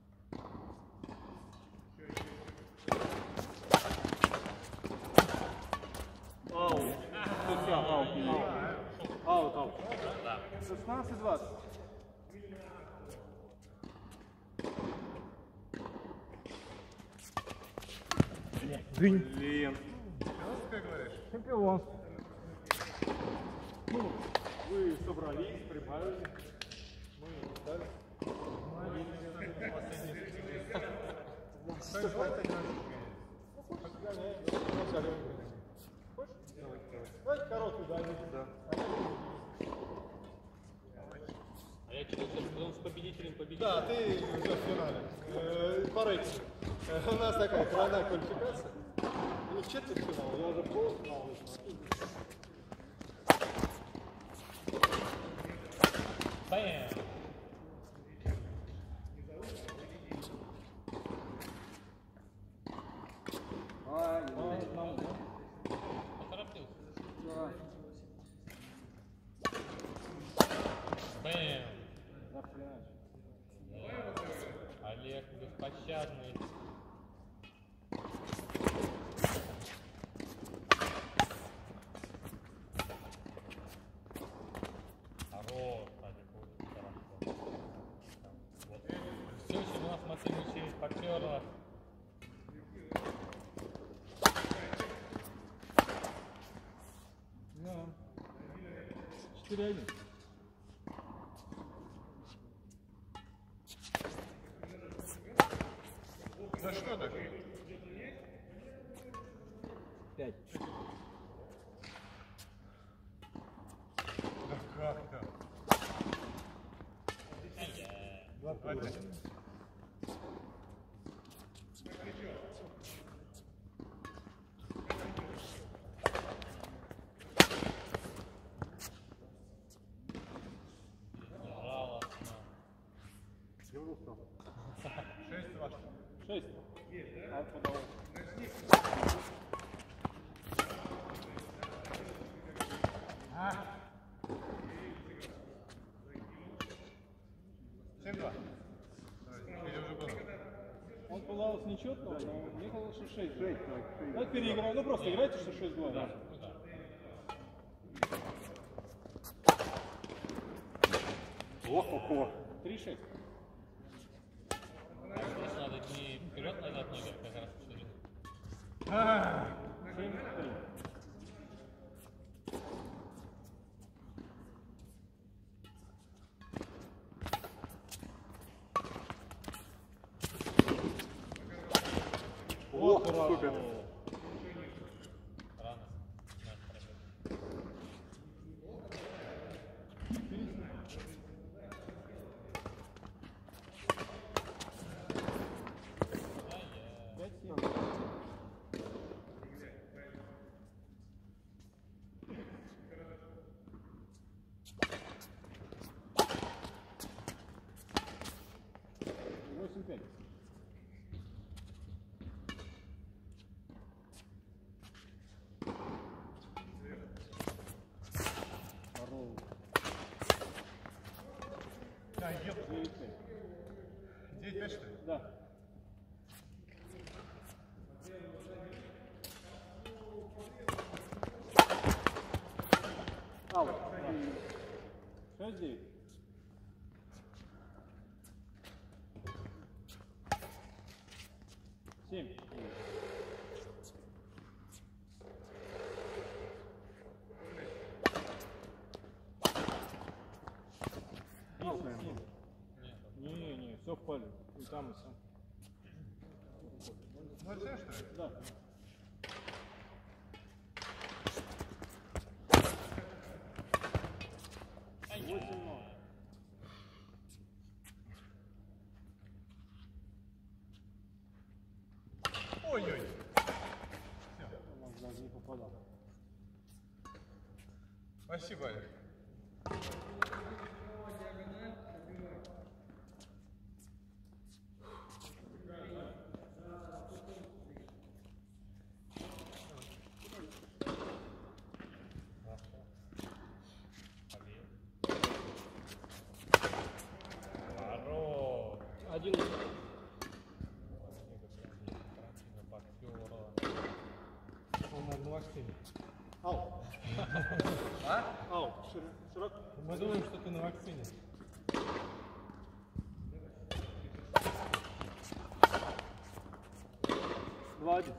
Аут. Все, аут. Аут, аут. шестнадцать двадцать. Блин. Как говоришь? Чемпион. Ну, вы собрались, прибавили. Мы дали. Давайте короткую дальнюю. А я читал, что он с победителем победителем. Да, ты уже в финале. Э, По рейтингу. Э, У нас такая тройная квалификация. Не четвертьфинал, я уже полуфинал вышел. Бэм! Ай, ай, Поторопился. да. Бэм! Олег беспощадный. Хорош, Олег, очень хорошо. Вот. Все еще у нас Максимович поперло. четыре один. За что так? Пять. Да как так? Два пуля. Жалостно. Шесть два. Шесть. Ай, подавай. Семь два. Или уже было? Он казалось нечетко, но мне казалось, что шесть. Шесть, так, шесть. Давайте переиграем. Ну просто играйте, что шесть два. Да. Ох, ох, ох. Три шесть. Здесь надо не вперед-назад, не вверх, как раз четыре. Семь три. Ох, супер. Рано. Надо пробить. Пять семь. Восемь пять. Да, еб. Девять пять. Девять пять, что ли? Да. Аут. Шесть девять. Семь. И там, и сам. Ну, это что ли? Да. восемь ноль. Ой-ой. Он даже не попадал. Спасибо, Олег. Один. Он на вакцине. Ау. А? Ау. Широк. Мы думаем, что ты на вакцине. Два один.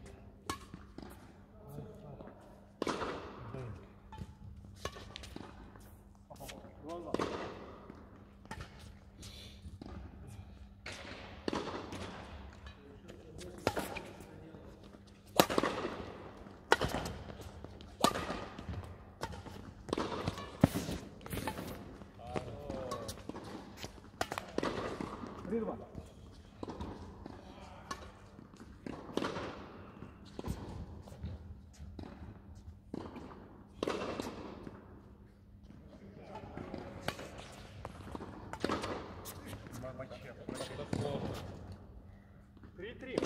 Два два. Три два. Три три.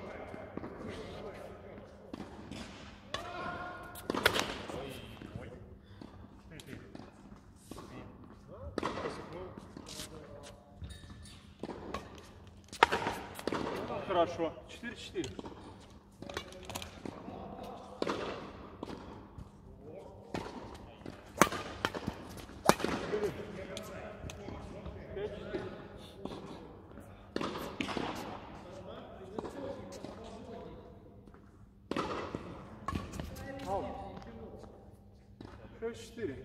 Хорошо. Четыре четыре. Пять четыре. Аут. Шесть четыре.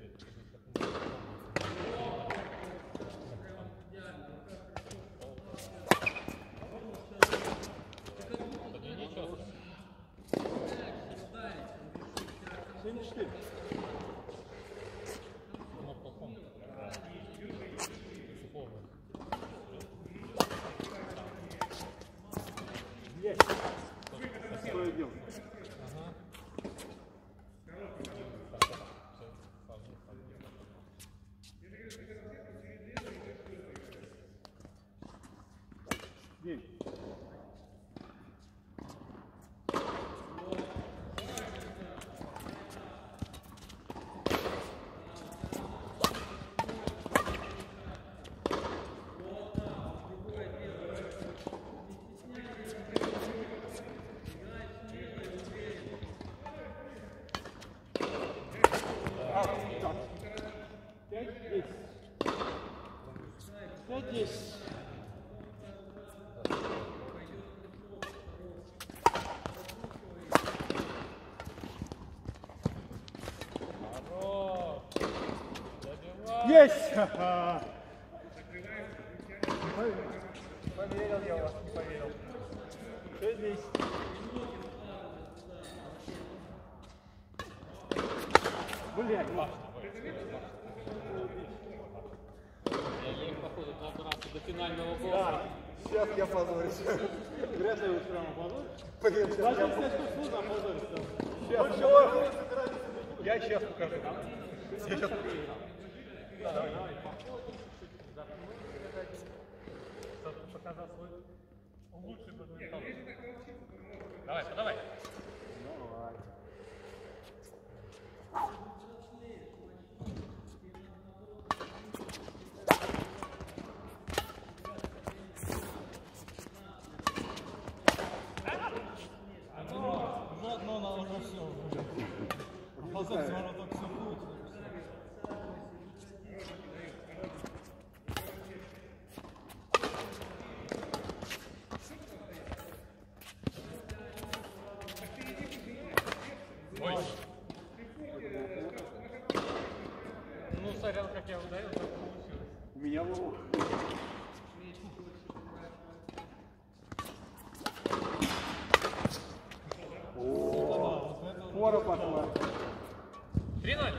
Семь четыре. Есть. Что я делаю? Девять. Пять десять. Пять десять. Есть! Поверил я вас, не поверил. Шесть десять. Блядь, Я еле, походу, добрался до финального гола. да. Сейчас я позорюсь. Вряд ли вы все равно позоритесь. Блин, сейчас Даже я... если я тут сложно позориться. Сейчас, чего? Я сейчас покажу. Я сейчас... Показал свой лучший бадминтон. Давай, подавай. Заодно на уже все уже. Опоздать вороток все будет. Ой. Ну, сорян, как я ударил, так получилось. У меня в пошла. три ноль.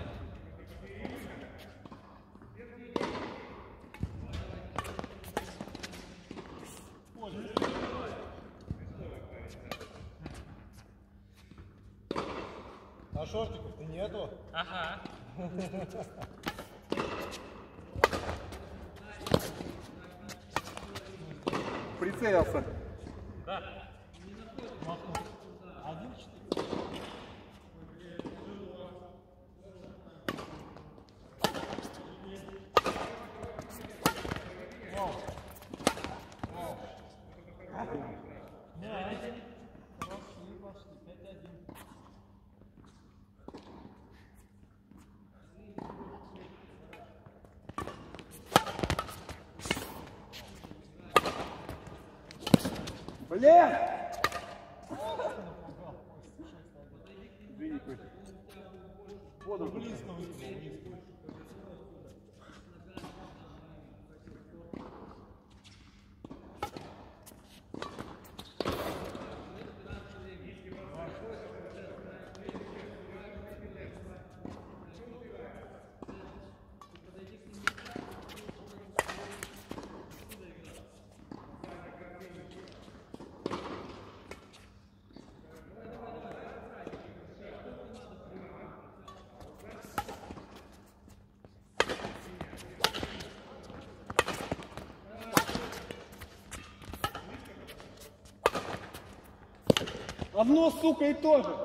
А шортиков-то нету? Ага. Прицелился. Да. Блин! Извини, Кость. Воду близко выкинул. Одно, сука, и то же.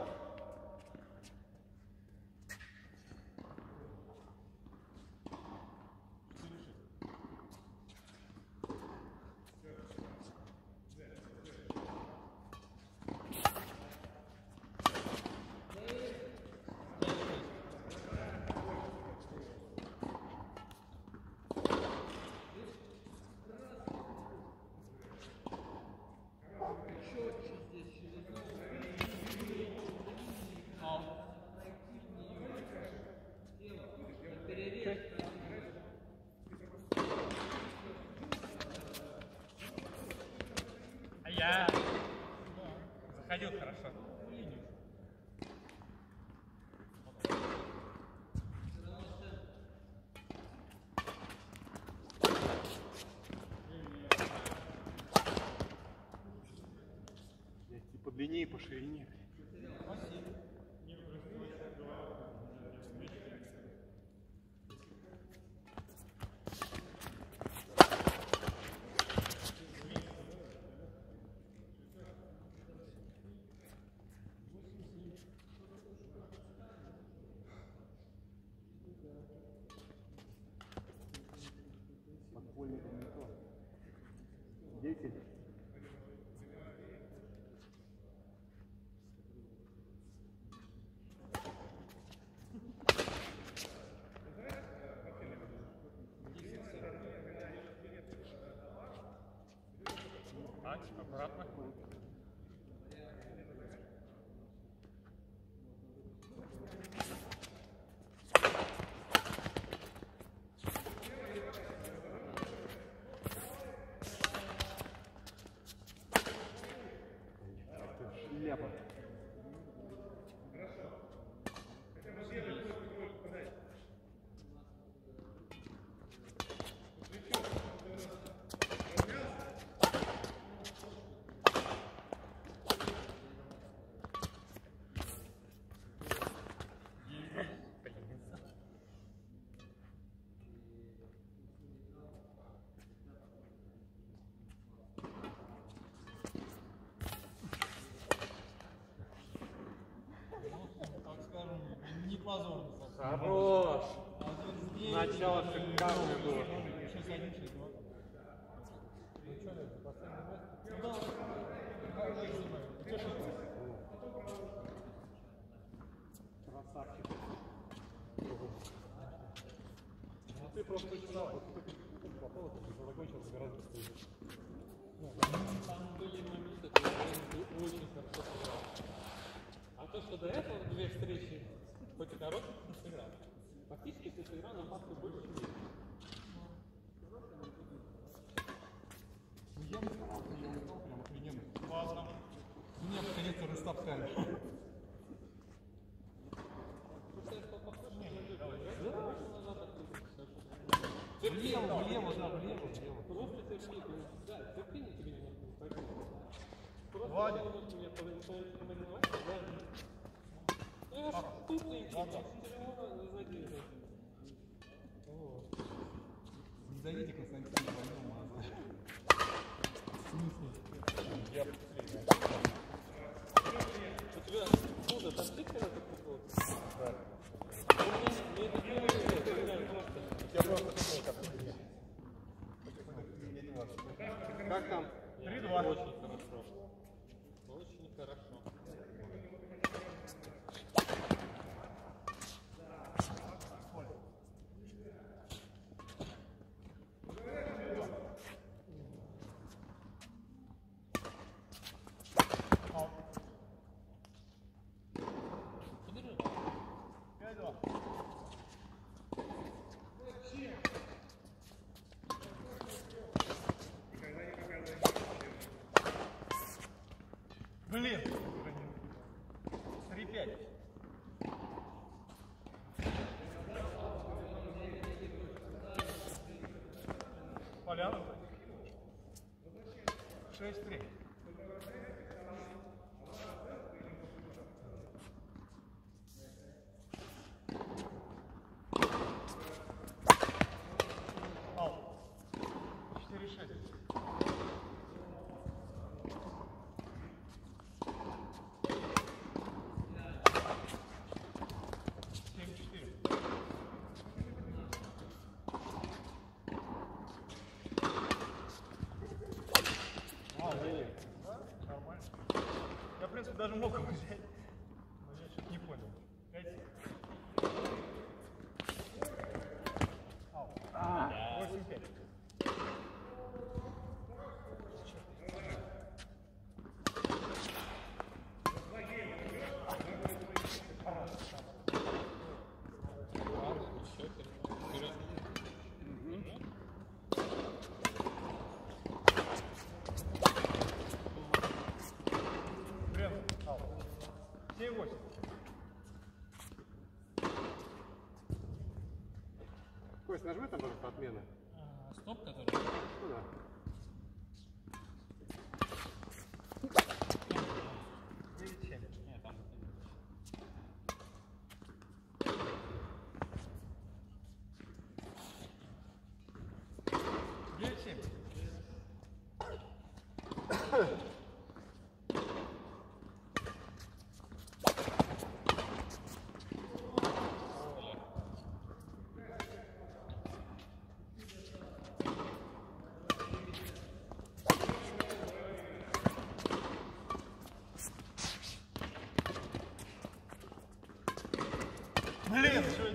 А я заходил хорошо. По длине и по ширине. Подпольный комментар. Десять. Аккуратно. Шляпа. Хорош. Начало шикарное было. Красавчик. Ну ты просто читал, вот ты попал, ты закончил гораздо быстрее. Там были моменты, когда он очень хорошо сыграл. А то, что до этого две встречи, хоть и коротких, не сыграл. Фактически ты сыграл на паску больше, чем я. Я не старался, я устал прям охрененно. Ладно. Меня наконец-то растаптали. Влево, влево, да, влево, влево. Просто терпи, да, терпение тебе не нужно. Поэтому просто Вадик. минуту меня помариновать, да. Ну, я ж тупленький, очень тяжело задерживать. Не зовите Константина по-моему, а Я У тебя худо, там ты когда-то пришел? Да. Мне это не просто. Я просто хотел как-то. Как там? три-два. Очень хорошо. Очень хорошо. пять-два. Блин! три-пять. Поляна. шесть-три. Аут. четыре-шесть. семь-четыре. А, блин. Нормально. Я, в принципе, даже мог его взять, но я что-то не понял. пять-семь. Аут. восемь-пять. Блин, аут. семь-восемь. Кость, нажми там просто отмена. Стоп, который? Ну да. девять-семь. Нет, там. девять-семь. Блин, что